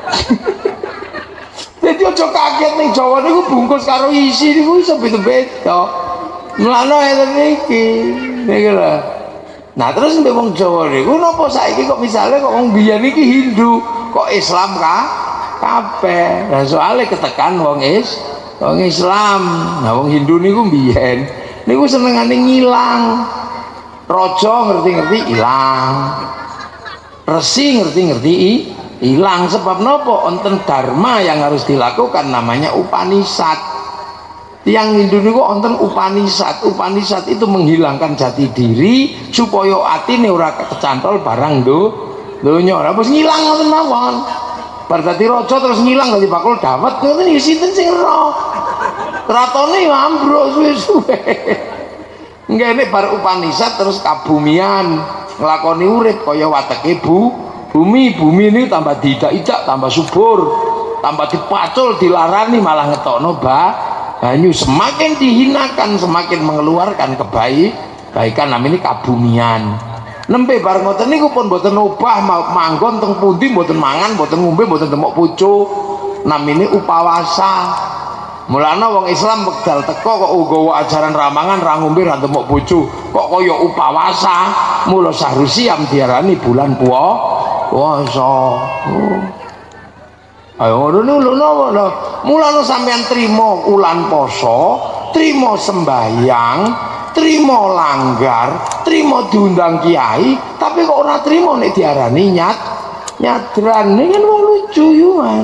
Jadi aja kaget ning Jawa niku bungkus karo isi niku iso beda-beda. Mulane ngeten iki. Niki lho. Nah terus mbek wong Jawa niku napa saiki kok misale kok wong biyen iki Hindu, kok Islam kah? Kabeh. Lah soalnya ketekan wong is wong Islam. Nah wong Hindu niku biyen niku senengane ngilang. Raja ngerti-ngerti ilang. Resi ngerti-ngerti hilang. Sebab nopo wonten dharma yang harus dilakukan namanya Upanishad. Yang Hindu niku wonten Upanishad. Upanishad itu menghilangkan jati diri supaya atine ora kecantol barang do donya. Ora wis ngilang ngoten mawon. Bar dadi raja terus ngilang dadi bakul dawet ngoten iki sinten sing ero. Kratone ambruk suwe-suwe. Nggih nek bar Upanishad terus kabumian nglakoni urip kaya wateke bu bumi bumi ini tambah didak-idak tambah subur tambah dipacul dilarani malah ngetokno ba banyu semakin dihinakan semakin mengeluarkan kebaik kebaikan namanya kabumian. Nembe bar ngoten niku pun mboten obah manggon teng pundi mboten mangan mboten ngombe mboten temok pucuk namine upawasa. Mulana wong Islam wekdal teko kok nggawa ajaran ramangan ra ngombe ra temok pucuk kok kaya upawasa. Mula Sahrusiam diarani bulan puasa. Oh. Ayo ngono lho lho. Mulane sampean trimo ulan poso, trimo sembahyang, trimo langgar, trimo diundang kiai, tapi kok ora trimo nek diarani nyat nyadran. Ini kan wong lucu yuan.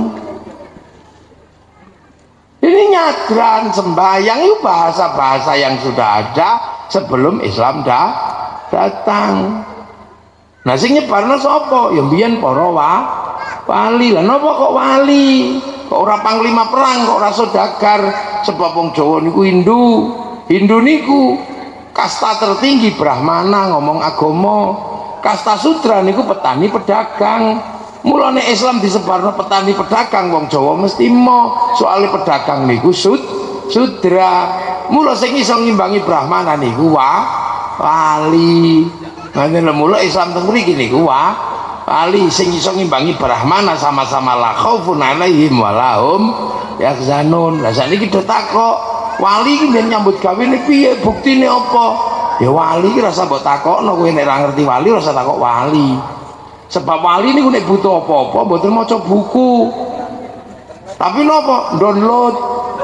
Ini nyadran sembahyang itu bahasa-bahasa yang sudah ada sebelum Islam dah datang. Nah sing nyebarno sapa? Ya mbiyen para wali. Lah napa kok wali? Kok ora panglima perang, kok ora saudagar? Sebab wong Jawa niku Hindu. Hindu niku kasta tertinggi Brahmana ngomong agama. Kasta Sudra niku petani pedagang. Mulane Islam disebarno petani pedagang wong Jawa mesti mo. Soale pedagang niku sud Sudra. Mula sing iso ngimbangi Brahmana niku wa wali. Nanti mula Islam teng mriki niku wah wali sing iso ngimbangi Brahmana sama-sama la khaufun alaihim walahum yahzanun. Lah sakniki do takok wali iki ben nyambut gawe ne piye buktine apa? Ya wali iki rasa mbok takokno kowe nek ora ngerti wali rasa takok wali. Sebab wali niku nek butuh apa-apa mboten maca buku. Tapi napa? Download.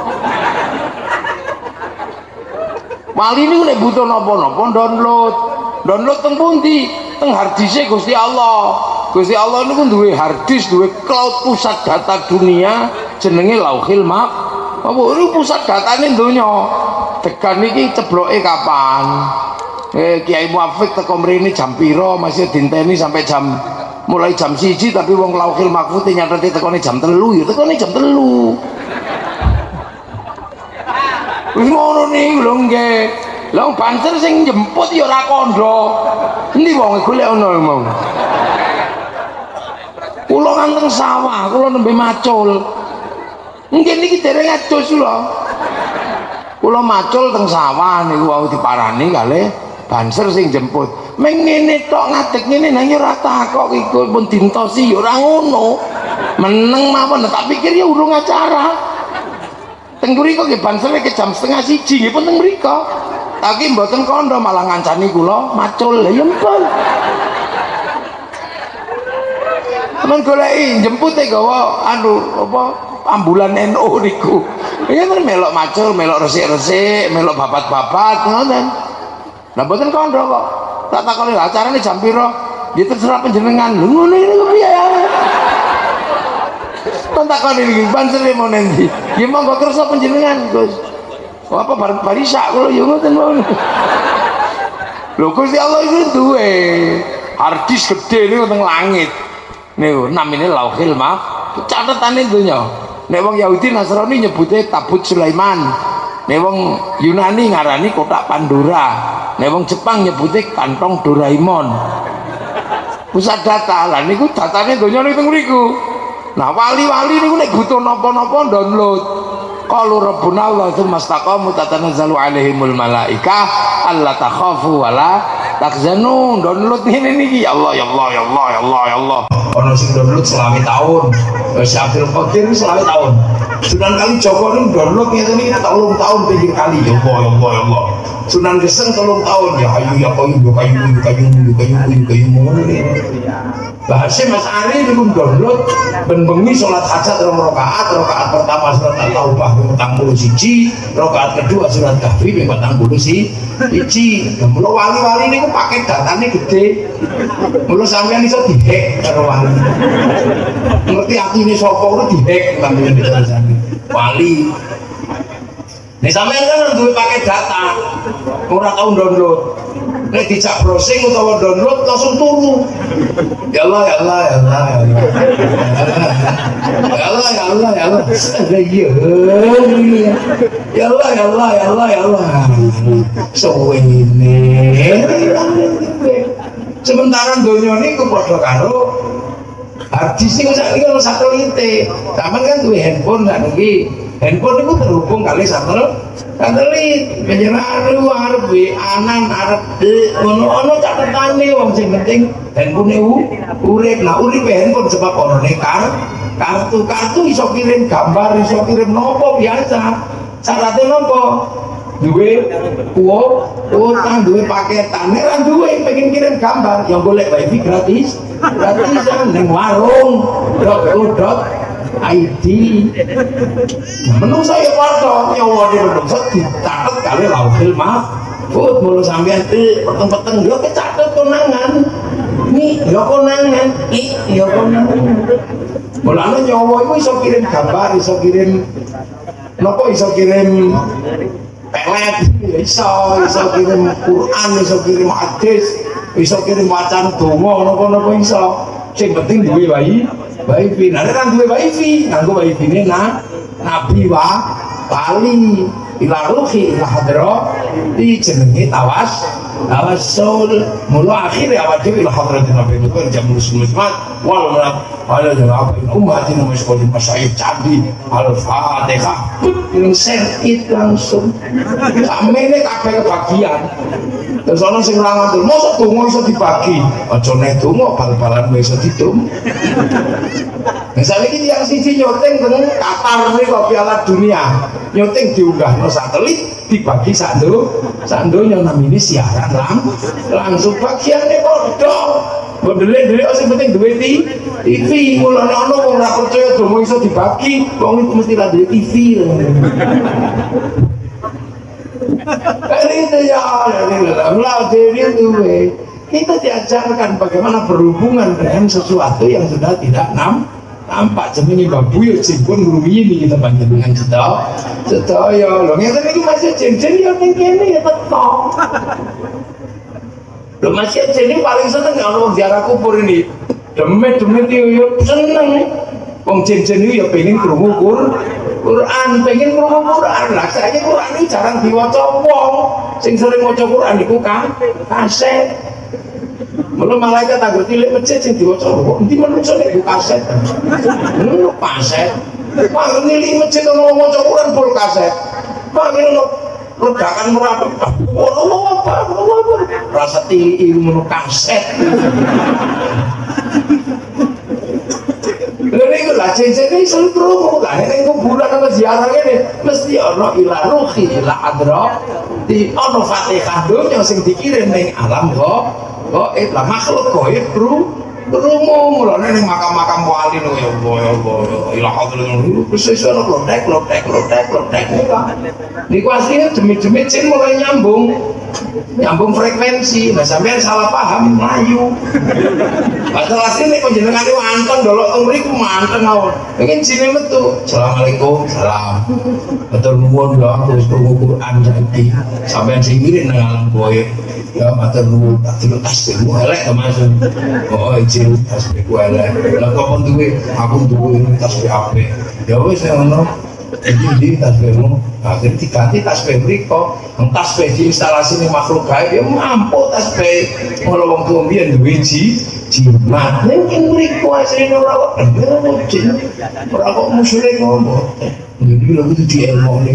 Wali niku nek butuh napa-napa download. Download teng pundi? Teng harddiske Gusti Allah. Gusti Allah niku duwe harddisk, duwe cloud pusat data dunia jenenge Lauhil Mahfuz. Apa niku pusat datane donya. Degan iki cebloke kapan? Eh Kiai Muafik teko mrene jam pira? Masih dinteni sampai jam mulai jam siji tapi wong Lauhil Mahfuz nyateti tekone jam telu ya tekone jam telu. Wis ngono niku lho nggih. Lah banter sing jemput ya ora kandha. Endi wong golek ono mau. Kula sowan teng sawah kula nembe macul. Mungkin niki dereng adus lho. Kula macul teng sawah niku wau diparani kalih banser sing jemput. Meng ngene tok ngadeg ngene nang ora takok iku pun dintosi ya ora ngono. Meneng mawon tak pikir ya urung acara. Teng mriko nggih bansere ke jam setengah siji nggih pun teng mriko. Tapi mboten kandha malah ngancani kula macul. Lah ya mpun. Temen goleki jempute gawa anu apa ambulan N U niku. Ya kan melok macul, melok resik-resik, melok babat-babat ngoten. Lah mboten kandha kok. Tak takoni acarane jam pira? Ya terserah panjenengan. Lho ngono niku piye ya? Tak takoni iki bansere mau nendi. Ya monggo kersa panjenengan, Gus. Oh, apa barisak kula ya ngoten mawon. Lho Gusti Allah iki duwe harddisk gede niku teng langit. Niku namine Lauhil Mahfuz. Catetane donya. Nek wong Yahudi Nasrani nyebute Tabut Sulaiman. Nek wong Yunani ngarani kotak Pandora. Nek wong Jepang nyebute kantong Doraemon. Pusat data. Lah niku datane donya niku teng mriku. Nah, wali-wali niku nek butuh napa-napa download. Qalu rabbuna Allah tsumma istaqamu tatanazzalu alaihimul malaikah alla takhafu wala tahzanu. Download ngene niki ya Allah ya Allah ya Allah ya Allah ya Allah. Ono sing download selama tahun. Wis Abdul Qadir selama tahun. Sunan Kali Joko niku download ngene iki telung tahun pinggir kali ya Allah ya Allah ya Allah. Sunan Geseng telung tahun ya ayu ya kayu ya kayu ya kayu ya kayu ya kayu ngono iki. Bahasa Mas Ari niku download ben bengi salat hajat rong rakaat, rakaat pertama surat At-Taubah empat puluh siji, rakaat kedua surat Kahfi empat puluh siji. Mula wali-wali niku pakai datane gede. Mula sampeyan iso dihack karo wali. Ngerti atine sapa ora dihack sampeyan disane. Wali. Nek sampeyan kan duwe pakai data, ora tau download. Nek dijak browsing utawa download langsung turu. Ya Allah ya Allah ya Allah ya Allah. Ya Allah ya Allah ya Allah. Ya Allah ya Allah ya Allah ya Allah. Suwene. Sementara donya niku padha karo harddisk niku sakniki ono satelite. Sampeyan kan duwe handphone sak niki. Handphone itu terhubung kali satelit, satelit penjelasan itu harus be anan harus de ono-ono catetane wong sing penting handphone itu urip. Nah urip handphone sebab ono nekar kartu kartu iso kirim gambar, iso kirim nopo biasa. Syaratnya nopo duwe kuo utang duwe paketan nek ra duwe pengen kirim gambar yang golek wifi gratis gratisan ning warung dot I D. Menung saya padha nyawa di menungso dicatet kali Lauhil Mahfuz. Mula sampeyan iki peteng-peteng yo kecatet konangan. Nih yo konangan, iki yo konangan. Mulane nyawa iku iso kirim gambar, iso kirim napa iso kirim pelet, iso iso kirim Quran, iso kirim hadis, iso kirim wacan donga napa-napa iso. Sing penting duwe wae wifi. Nah kan duwe wifi, nganggo wifi ne nah nabi wa wali ila ruhi ila hadra di jenenge tawas tawassul. Mula akhir awak dhewe ila hadratin nabi itu jam muslimat wal marad ala jawab ummatin masyhur masyayikh candi al-fatihah yang serkit langsung samene kabeh kebagian. Terus ana sing ora ngatur, mosok donga iso dibagi. Aja nek donga bal-balan iso ditum. Nah saiki tiyang siji nyoteng teng Qatar niku Piala Dunia. Nyoteng diunggahno satelit dibagi sak ndo, sak donya namine siaran lang langsung bagiane padha. Modele-dele sing penting duwe T V. Mulane ana wong ora percaya donga iso dibagi, wong iku mesti ra duwe T V. Itu ya Allah itu kita diajarkan bagaimana berhubungan dengan sesuatu yang sudah tidak nam nampak. Jenenge babu yo jempun ngruwini kita panjenengan cedok sedaya lho ngeten iki masih jen-jen yo ning kene ya tetok lho masih jen paling seneng ono ziarah kubur ini demet-demet yo seneng wong jen-jen yo pengen krungu Quran, pengen ngomong Quran lah. Saya Quran ini jarang diwaca wong. Sing sering maca Quran iku kan kaset. Mula malaikat anggur cilik masjid sing diwaca kok endi menungso nek buka kaset. Ngono kaset. Pak nili masjid ono maca Quran full kaset. Pak ngono ledakan merapat. Ono apa? Ono apa? Rasa tili ngono kaset. Lha iku lah cecene iso krungu lah nek kuburan apa ziarah kene mesti ana ila ruhi ila adra di ana Fatihah donya sing dikirim ning alam kok kok lah makhluk gaib bro krungu mulane ning makam-makam wali lho ya Allah ya Allah ila hadratul wis iso ana klotek klotek klotek klotek niku asline jemit-jemit sing mulai nyambung nyambung frekuensi. Nah sampean salah paham melayu. Padahal asline nek panjenengan itu anteng dolok teng mriku manteng mawon. Pengen sine metu. Assalamualaikum. Salam. Matur nuwun ya terus krungu Quran saiki. Sampean sing ngirim nang alam gaib. Ya matur nuwun tak delok tasbihmu elek to Mas. Oh izin tasbihku elek. Lah kok pun duwe aku duwe tasbih apik. Ya wis ngono. Jadi tasbihmu akhirnya diganti tasbih mriko tasbih diinstalasi ning makhluk gaib ya mampu tasbih kalau wong tuwa mbiyen duwe ji jimat ning mriko asline ora kok ndene jin ora kok musule ngomong jadi lho kudu dielmoni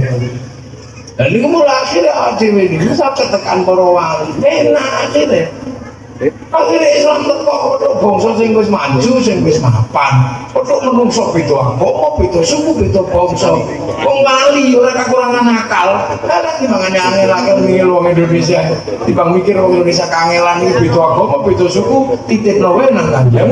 dan niku mulai akhirnya dhewe niku saged tekan para wali enak akhirnya akhirnya Islam teko kok bangsa sing wis maju sing wis mapan kok menungso beda agama beda suku beda bangsa wong wali ora kekurangan akal kan timbangannya angel-angel ngil wong Indonesia timbang mikir wong Indonesia kangelan iki beda agama beda suku titipno wae nang Kanjeng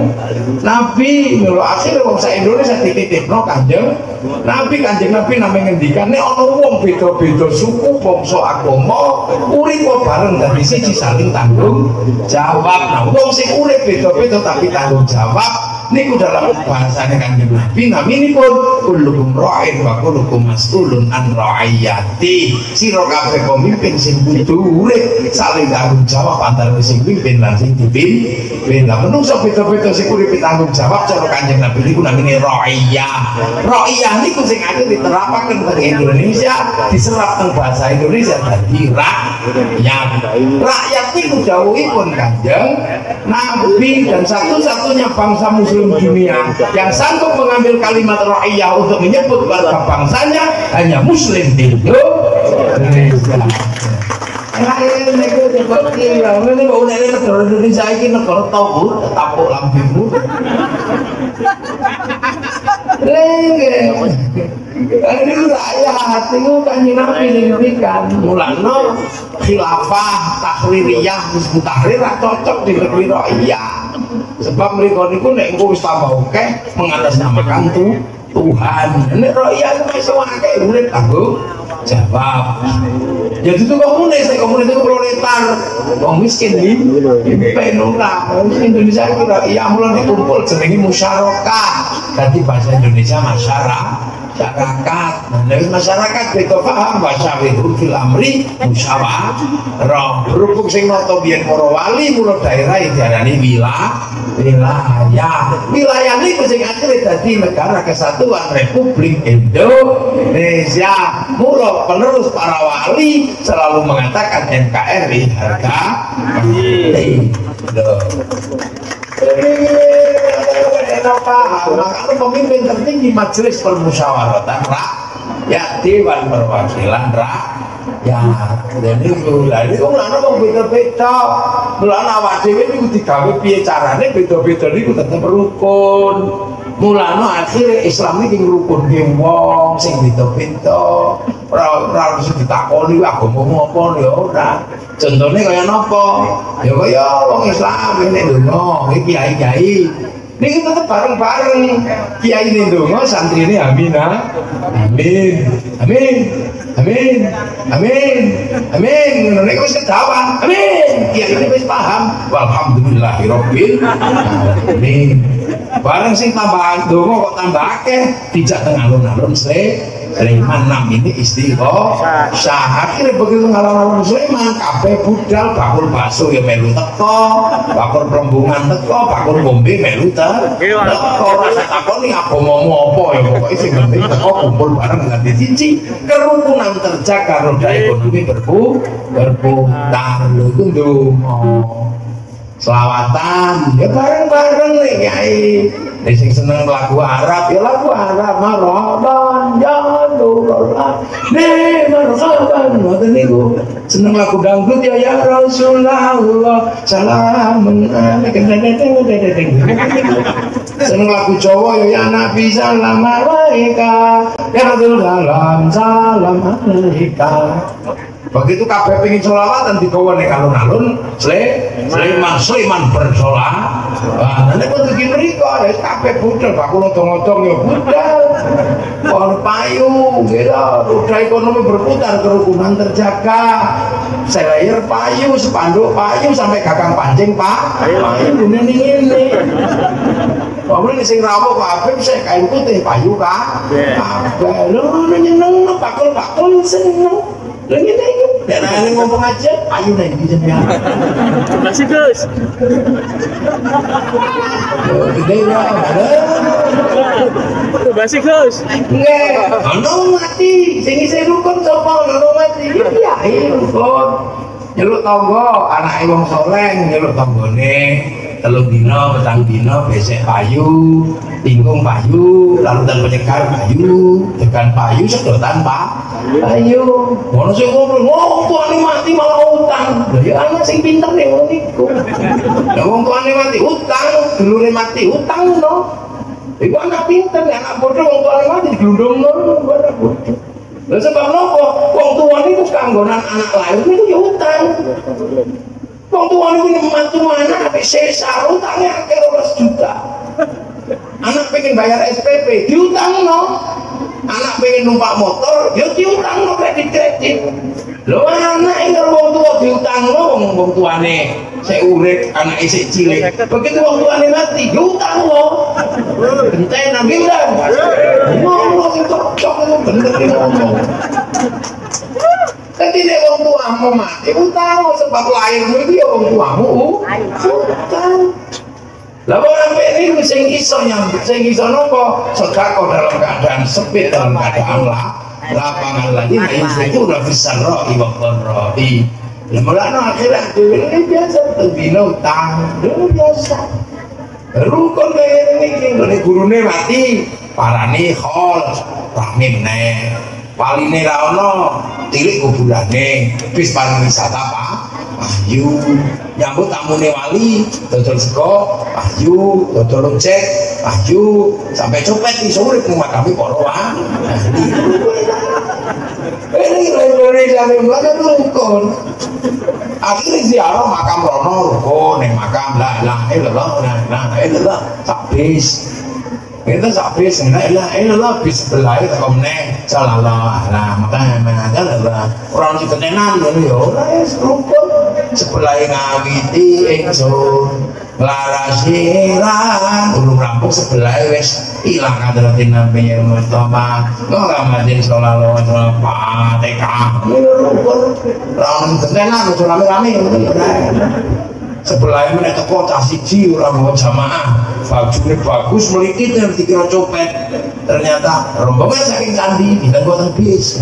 Nabi lho akhirnya wong sak Indonesia dititipno Kanjeng Nabi Kanjeng Nabi namanya ngendikan nek ana wong beda-beda suku bangsa agama urip bareng dadi siji saling tanggung jawab. Nah, wong sing urip beda-beda tapi tanggung jawab niku dalam bahasane Kanjeng Nabi naminipun kullukum ra'in wa kullukum mas'ulun an ra'iyati. Sira kabeh pemimpin sing kudu urip saling tanggung jawab antara sing pimpin lan sing dipimpin. Lah menungso beda-beda sing urip tanggung jawab cara Kanjeng Nabi niku namine ra'iyah. Ra'iyah niku sing akan diterapaken teng Indonesia diserap teng bahasa Indonesia dadi rakyat. Rakyat niku dawuhipun Kanjeng Nabi dan satu-satunya bangsa muslim dunia yang sanggup mengambil kalimat ra'iyah untuk menyebut warga bangsanya hanya muslim di Indonesia. Lain nego seperti lah, ini bau nenek negara Indonesia ini negara tahu tapuk lambungmu. Lengge, ini rakyat itu Kanjeng Nabi diberikan. Mulanya khilafah tahririyah Hizbut Tahrir cocok di negeri ra'iyah. Sebab mereka niku nek engko wis tambah akeh mengatasnamakan tu Tuhan. Nek ra'iyah itu iso akeh urip tanggung jawab. Jadi itu komunis, komunis itu proletar, wong miskin nih, penula, Indonesia itu ra'iyah mulai kumpul jenenge musyarakah. Tadi bahasa Indonesia masyarakat. Masyarakat, nah masyarakat beda paham bahasa wihul fil amri musyawarah. Berhubung sing nata biyen para wali mulo daerah iki diarani wilayah. Wilayah. Wilayah niku sing akhire dadi negara kesatuan Republik Indonesia. Mula penerus para wali selalu mengatakan N K R I harga mati. Loh. Paham, maka pemimpin tertinggi majelis permusyawaratan rakyat dewan perwakilan rakyat dan itu lah itu mulanya mau beda-beda mulanya awak dewe itu digawe piye carane beda-beda itu tetap rukun mulanya akhirnya Islam ini rukun ke wong sing beda-beda ora harus ditakoni agama apa ya ora contohnya kaya napa ya kaya wong Islam ini ndonga iki kiai-kiai ini tetap bareng-bareng kiai ini ndonga santri ini amin amin amin amin amin amin ini wis kedawan amin kiai ini wis paham walhamdulillahirabbil alamin bareng sing tambahan ndonga kok tambah akeh dijak teng alun-alun Sulaiman enam ini istighosah. Akhirnya begitu ngalor-ngalor Sulaiman kabeh budal bakul bakso ya melu teko, bakul pelembungan teko, bakul bombe melu teko. Rasa takoni apa ngomong apa ya pokoknya sing penting teko kumpul bareng nganti siji kerukunan terjaga roda ekonomi berpu berputar lho itu ndonga. selawatan ya bareng-bareng nih Kiai. Nek sing seneng lagu Arab ya lagu Arab, marhaban ya Nurullah ne marhaban, ngoten niku. Seneng lagu dangdut ya ya Rasulullah salamun alaikum. Seneng lagu Jawa ya ya Nabi salam alaika ya Rasulullah salam alaika. Begitu kabeh pengin selawatan digawa ning alun-alun Sleman Sleman bersolah. Wah, nek kok iki mriko ya kabeh budal bakul odong-odong ya budal. Pohon payu gitu, roda ekonomi berputar, kerukunan terjaga. Selayar payu, spanduk payu sampai gagang pancing Pak. Payu ngene ngene. Wong ini sing rawuh Pak Habib sik kain putih payu Kak. Kabeh lho nyeneng bakul-bakul seneng. Lha ngene iki, nek ana ngomong aja, ayo nek iki jenengan. Masih Gus. Gede ya, ada. Masih Gus. Nggih, ono mati, sing isih rukun sapa ono mati. Iya, rukun. Nyeluk tangga, anake wong soleh nyeluk tanggane. Telung dino, petang dino, besek payu, tinggung payu, lalu dan penyekar payu, tekan payu, sedotan Pak payu. Ngono sing ngono, wong tuane mati malah utang. Lha ya anak sing pinter ning ngono niku. Lah wong tuane mati utang, dulure mati utang no. Iku anak pinter, anak bodoh wong tuane mati diglundungno anak bodoh. Lha sebab napa? Wong tuane iku kanggonan anak lahir niku ya utang. Wong tuane kuwi mantu anak sesar utangnya akeh dua belas juta. Anak pengen bayar S P P diutangno. Anak pengen numpak motor ya diutangno kredit-kredit. Lho anak iki wong tua diutangno wong wong tuane sik urip anake sik cilik. Begitu wong tuane mati diutangno. Gentena bilang. Ngono sing cocok itu bener iki ngomong. Tapi nek wong tuamu mati utang sebab lahirmu itu ya wong tuamu utang. Lah ora pengen sing iso nyambut sing iso napa sedekah dalam keadaan sempit dalam keadaan lah lapangan lagi nek itu udah bisa roh iwa rohi. Lah mulane akhirat dhewe biasa tebino utang biasa. Rukun kaya ngene iki gurune mati parane khol rahmin nek paline ra ono tilik kuburane bis pariwisata Pak ayu nyambut tamune wali dodol sego ayu dodol ojek ayu sampai copet iso urip nang makame para wali ini lho-lho sampe mlaku rukun akhirnya ziarah makam rono rukun ning makam la ilaha illallah la ilaha illallah sabis itu sabis la ilaha illallah bis sebelah itu komne sallallahu alaihi wasallam orang sing ketenan ngono ya ora rukun sebelah ngawiti ingsun larasiran urung rampung sebelah wis ilang kadratin nabi Mustafa Muhammadin sallallahu alaihi wasallam Fatihah rukun orang ketenan aja rame-rame sebelahnya menek teko cah siji ora bawa jamaah bajune bagus melikit yang dikira copet ternyata rombongan saking candi kita buatan bis.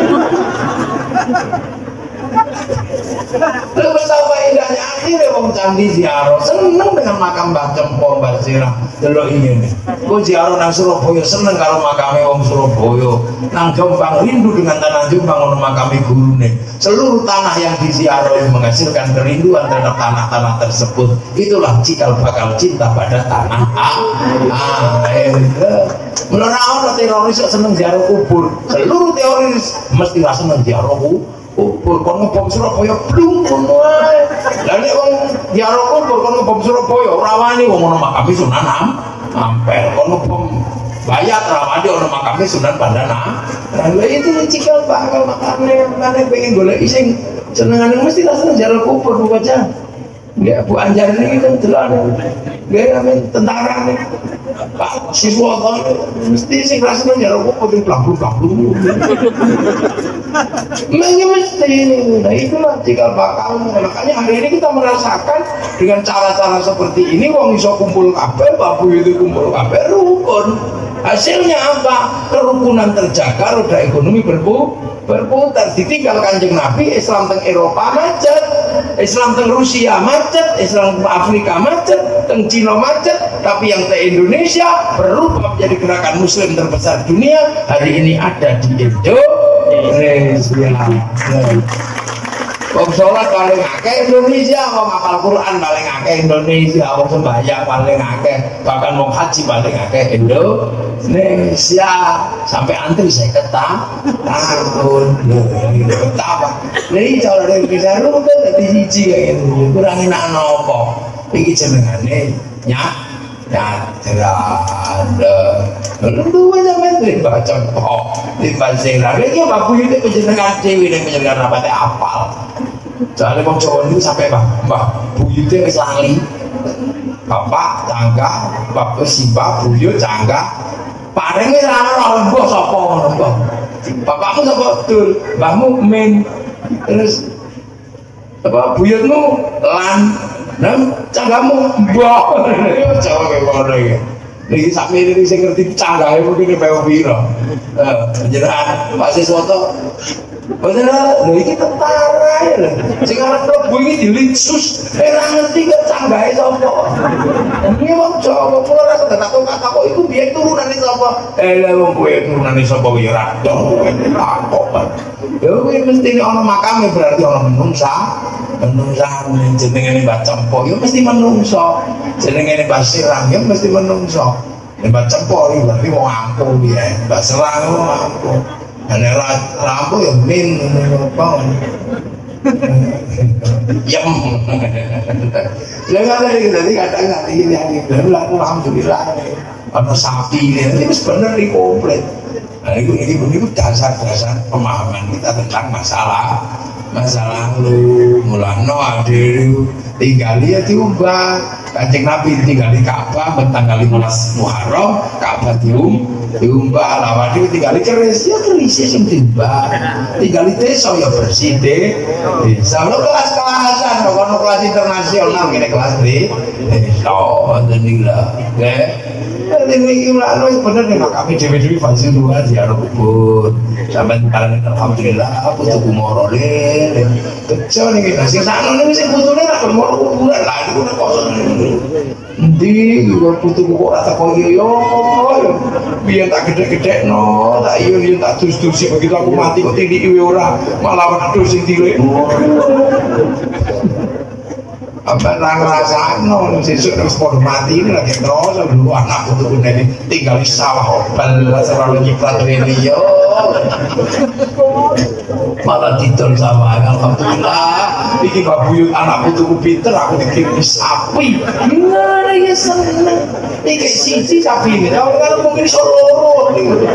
Lalu betapa indahnya akhirnya wong candi ziarah seneng dengan makam Mbah Cempo Mbah Sirah delok ini kok ziarah nang Surabaya seneng karo makame wong Surabaya nang Jombang rindu dengan tanah Jombang ono makame gurune seluruh tanah yang diziarah menghasilkan kerinduan terhadap tanah-tanah tersebut itulah cikal bakal cinta pada tanah air. Menurut orang teroris seneng ziarah kubur seluruh teroris mesti seneng ziarah kubur kubur kon ngebom Surabaya blung ngono ae. Lah nek wong ziarah kubur kon ngebom Surabaya ora wani wong ono makame Sunan Ampel kon ngebom Bayat rawani ono makame Sunan Bandana. Lah itu cikal bakal makane makane pengen golek sing senengane mesti rasane ziarah kubur Bu Baca. Nggih Bu Anjar ini kan delok nggih amen tentara nih. Pak siswa kan mesti sing rasane ziarah kubur ping blablu-blablu. Mesti nah itulah cikal bakal. Makanya hari ini kita merasakan dengan cara-cara seperti ini wong iso kumpul kabeh babu itu kumpul kabeh rukun. Hasilnya apa? Kerukunan terjaga, roda ekonomi berpu berputar. Ditinggal Kanjeng Nabi Islam teng Eropa macet Islam teng Rusia macet, Islam teng Afrika macet, teng Cina macet, tapi yang teng Indonesia berubah menjadi gerakan Muslim terbesar dunia hari ini ada di Indonesia. Wong sholat paling akeh Indonesia, wong hafal Quran paling akeh Indonesia, wong sembahyang paling akeh, bahkan wong haji paling akeh Indonesia. Sampai antri saya kata tahun ini betapa ini cara dari Indonesia lu kan dari siji kayak gitu kurang enak nopo ini jenengane nyak nyadra lu dua sampai dari baca kok di pasirah lagi apa punya itu penjenengan dewi dan penjenengan rapatnya apal soalnya bang Jawa itu sampai bang mbak buyutnya wis lali bapak cangga bapak simbah buyut cangga paling wis ana mbok sapa ngono mbok bapakmu sapa betul mbahmu men terus apa buyutmu lan dan canggamu mbok Jawa kaya ngono iki niki sak meneh sing ngerti canggahe mungkin bae piro eh jenengan Pak Siswoto bener lho iki tentara ya lho sing arep mlebu iki dilinsus ora ngerti kok canggahe sapa iki wong Jawa kok ora tak kok iku biyen turunane sapa eh lha wong kowe turunane sapa ya ora takok ya kuwi mesti ana makame berarti ana menungsa menungsa jenenge Mbah Cempo ya mesti menungsa jenenge Mbah Sirang ya mesti menungsa Mbah Cempo iki berarti wong ampuh piye Mbah Serang wong ampuh ada lampu yang min apa yam jangan lagi tadi kata-kata ini yang itu alhamdulillah ada sapi ini sebenarnya di komplit nah itu ini itu dasar-dasar pemahaman kita tentang masalah masalah lu mulano adiru tinggal dia diubah Kanjeng Nabi tinggal di Ka'bah tanggal lima belas Muharram Ka'bah dium diumbah lawan itu tinggal di keris ya keris ya sing diumbah tinggal di desa ya bersih deh desa lo kelas-kelasan lo kelas internasional gini kelas di desa alhamdulillah ya ini gimana lo bener nih kami dewi-dewi fase dua ziarah kubur sampai kalian alhamdulillah aku tuh kumoro deh kecil nih kita sih sana nih sih butuhnya lah kumoro kuburan lah itu udah kosong di gua butuh kok rata kok yo biar tak gede-gede no tak iyo iyo tak dus-dusi begitu aku mati kok tinggi iwe ora malah wedhus sing dilek apa nang rasakno sesuk nek padha mati ini lagi terus dulu anak putuku dari tinggal di sawah obal selalu nyiprat rene yo malah didol sawah alhamdulillah iki babuyut anak putuku pinter aku dikirim sapi ngene ya seneng iki siji sapi ini kalau mungkin solo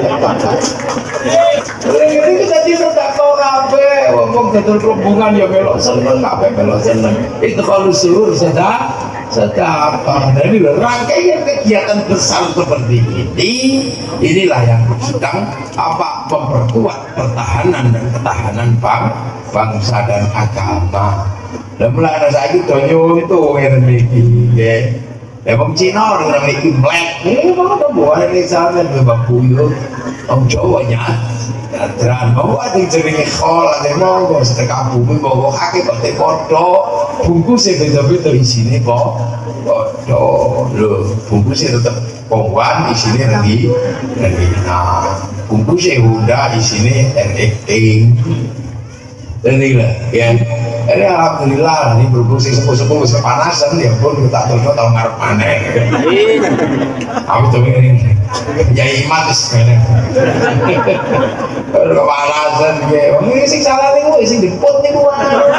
ini kita tidak tahu kabeh wong betul hubungan ya melok seneng kabeh melok seneng itu kalau seluruh sedang sedang apa dari rangkaian kegiatan besar seperti ini inilah yang sedang apa memperkuat pertahanan dan ketahanan bang, bangsa dan agama dan mulai ada saya itu itu yang ini ya bang Cina orang ini black ini apa buah ini sana bang Buyut orang Jawanya Adran, bahwa ada yang jenenge khol, ada yang monggo sedekah bumi, monggo kaki pakai podo bungkusnya beda-beda isinya kok podo loh, bungkusnya tetap pongwan, isinya lagi lagi nah, bungkusnya Honda, isinya R X dan inilah, ya ini alhamdulillah, ini berbungkus sepuh-sepuh kepanasan, ya pun kita tahu tahun ngarep mana aku coba ini ya iman sebenarnya kepanasan ya ini sih salah nih gue sih dijemput nih gue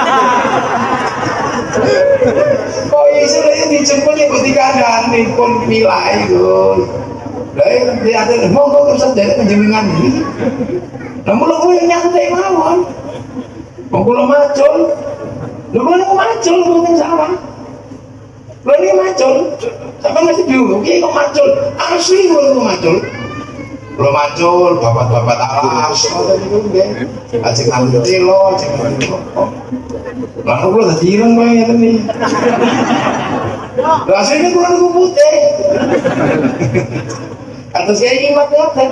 kok isi lagi dijemput nih ketika ada nih pun nilai gue lah dia ada mau gue terus jadi penjamingan ini namun lo gue yang nyantai mawon mau gue macul lo gue macul gue yang salah lo ini macul sampai masih bingung oke kok macul asli gue macul lo macul babat-babat alas ajeng ngerti lo ajeng ngerti lo lalu lo udah direng gue ya tadi lo aslinya gue nunggu putih atau saya ingin mati apa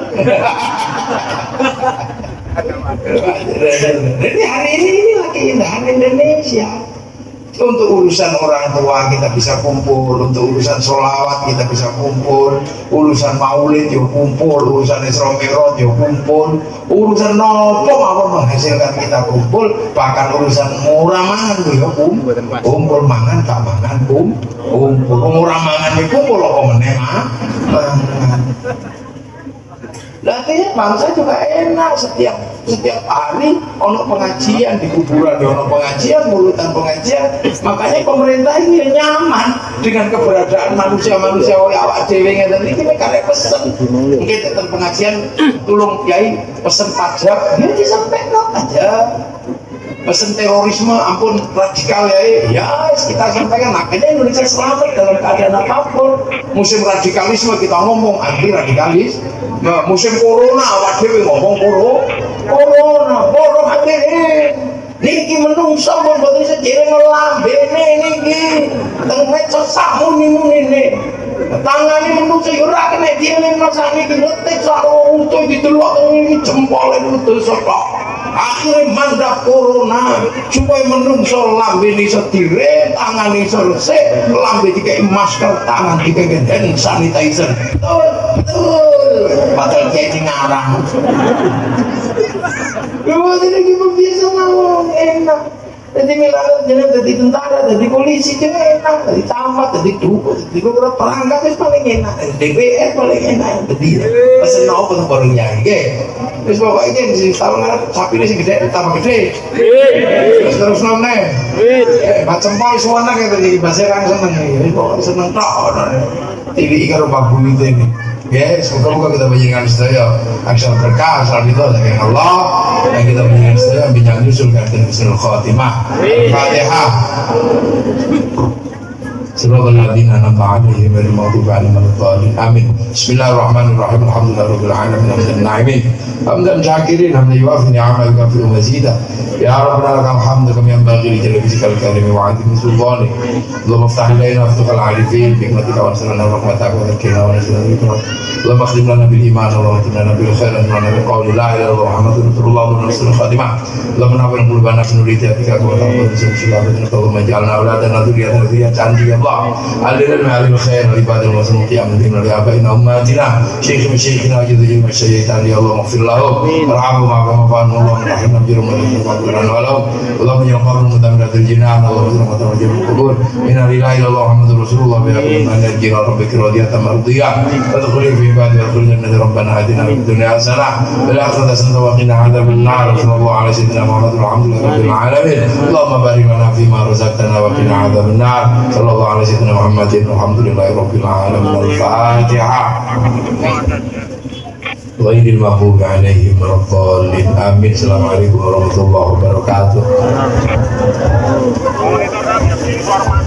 jadi hari ini ini lagi indahan Indonesia Untuk urusan orang tua kita bisa kumpul, untuk urusan sholawat kita bisa kumpul, urusan maulid yo kumpul, urusan Isra Mi'raj yo kumpul, urusan nopo mawon menghasilkan kita kumpul, bahkan urusan murah mangan yo kumpul, kumpul mangan tak mangan kumpul, murah mangan yo kumpul apa meneh mangan. Artinya bangsa juga enak, setiap setiap hari ono pengajian di kuburan, ono pengajian, mulutan pengajian. Makanya pemerintah ini nyaman dengan keberadaan manusia-manusia oleh awak dewe ngeten iki nek karek pesen. Nggih tentang pengajian tulung kiai pesen pajak, ya disampaikan aja. Pesen terorisme ampun radikal ya, ya kita sampaikan. Makanya Indonesia selamat dalam keadaan apapun. Musim radikalisme kita ngomong anti radikalis. Nah, musim corona awak dhewe ngomong corona, corona, corona hati niki menungso pun boten sejere ngelambene niki. Teng medsos sak muni-munine. Tangane menungso yo ora kena dielingno sakniki ngetik sak utuh didelok teng iki jempole utuh tok. Akhirnya mandap corona supaya menungso lambe iso dire, tangan iso resik, lambe dikei masker, tangan dikei hand sanitizer. Betul, betul. Padahal jadi ngarang. Kemudian lagi biasa mau enak. Jadi misalnya jadi jadi tentara, jadi polisi jadi enak, jadi camat, jadi dukun, jadi beberapa perangkat itu paling enak, D P R paling enak, jadi pesen apa tuh barunya, gitu. Terus pokoknya ini sih tahu nggak, sapi ini sih gede, tambah gede. Terus terus nongeng, macam apa suara kayak tadi bahasa orang seneng, ini pokoknya seneng tak, TV ikan babu itu ini. Ya, semoga kita menjadikan sedaya aksal berkah, asal itu dari Allah, dan kita menjadikan sedaya bincang nyusul dan husnul khotimah. Fatihah. Siratal ladzina an'amta 'alaihim ghairil maghdubi 'alaihim waladdallin. Amin. Bismillahirrahmanirrahim. Alhamdulillahirabbil alamin. Hamdan na'imin. Hamdan syakirin, hamdan yuwafi ni'amahu wa yukafi'u mazida. Ya Rabbana lakal hamdu kama yanbaghi li jalali wajhikal karim wa 'azimi sultanik. Allahumma iftah lana aftuhal 'arifin bi hikmatika wa ansurna wa rahmataka wa zakkina wa nasrina bika. Allahumma khdim lana bil iman wa atina bil khair wa lana bil qawli la ilaha illallah Muhammadur rasulullah wa husnul khatimah. Allahumma nawwir qulubana bi nuri hidayatiha wa taqabbal bismillahir rahmanir rahim. Ij'alna awladan dzurriyyatan dzurriyyatan ya Allah. Alilal ma'al khair wa ibadil muslimin qiyam bihim li abaina ummatina syaikhina syaikhina jaddi masyaitan ya Allah maghfir lahu warhamhu wa wa'fu anhu rahimna bi rahmatika wa qur'an walau Allahumma ya qabrul mutamidatil jinan Allahumma ya qabrul qubur inna lillahi wa Muhammadur rasulullah wa inna ilaihi rabbika radiyatan mardiyah wa tadkhulu fi ibadi wa qul inna rabbana atina fid dunya hasanah wa fil akhirati hasanah wa qina adzaban nar sallallahu alaihi sayyidina Muhammadin alhamdulillahi rabbil alamin Allahumma barik lana fi ma razaqtana wa qina adzaban nar sallallahu alaihi sayyidina Muhammadin alhamdulillahi rabbil alamin al-fatihah ghairil maghdubi 'alaihim waladdallin amin. Assalamualaikum warahmatullahi wabarakatuh.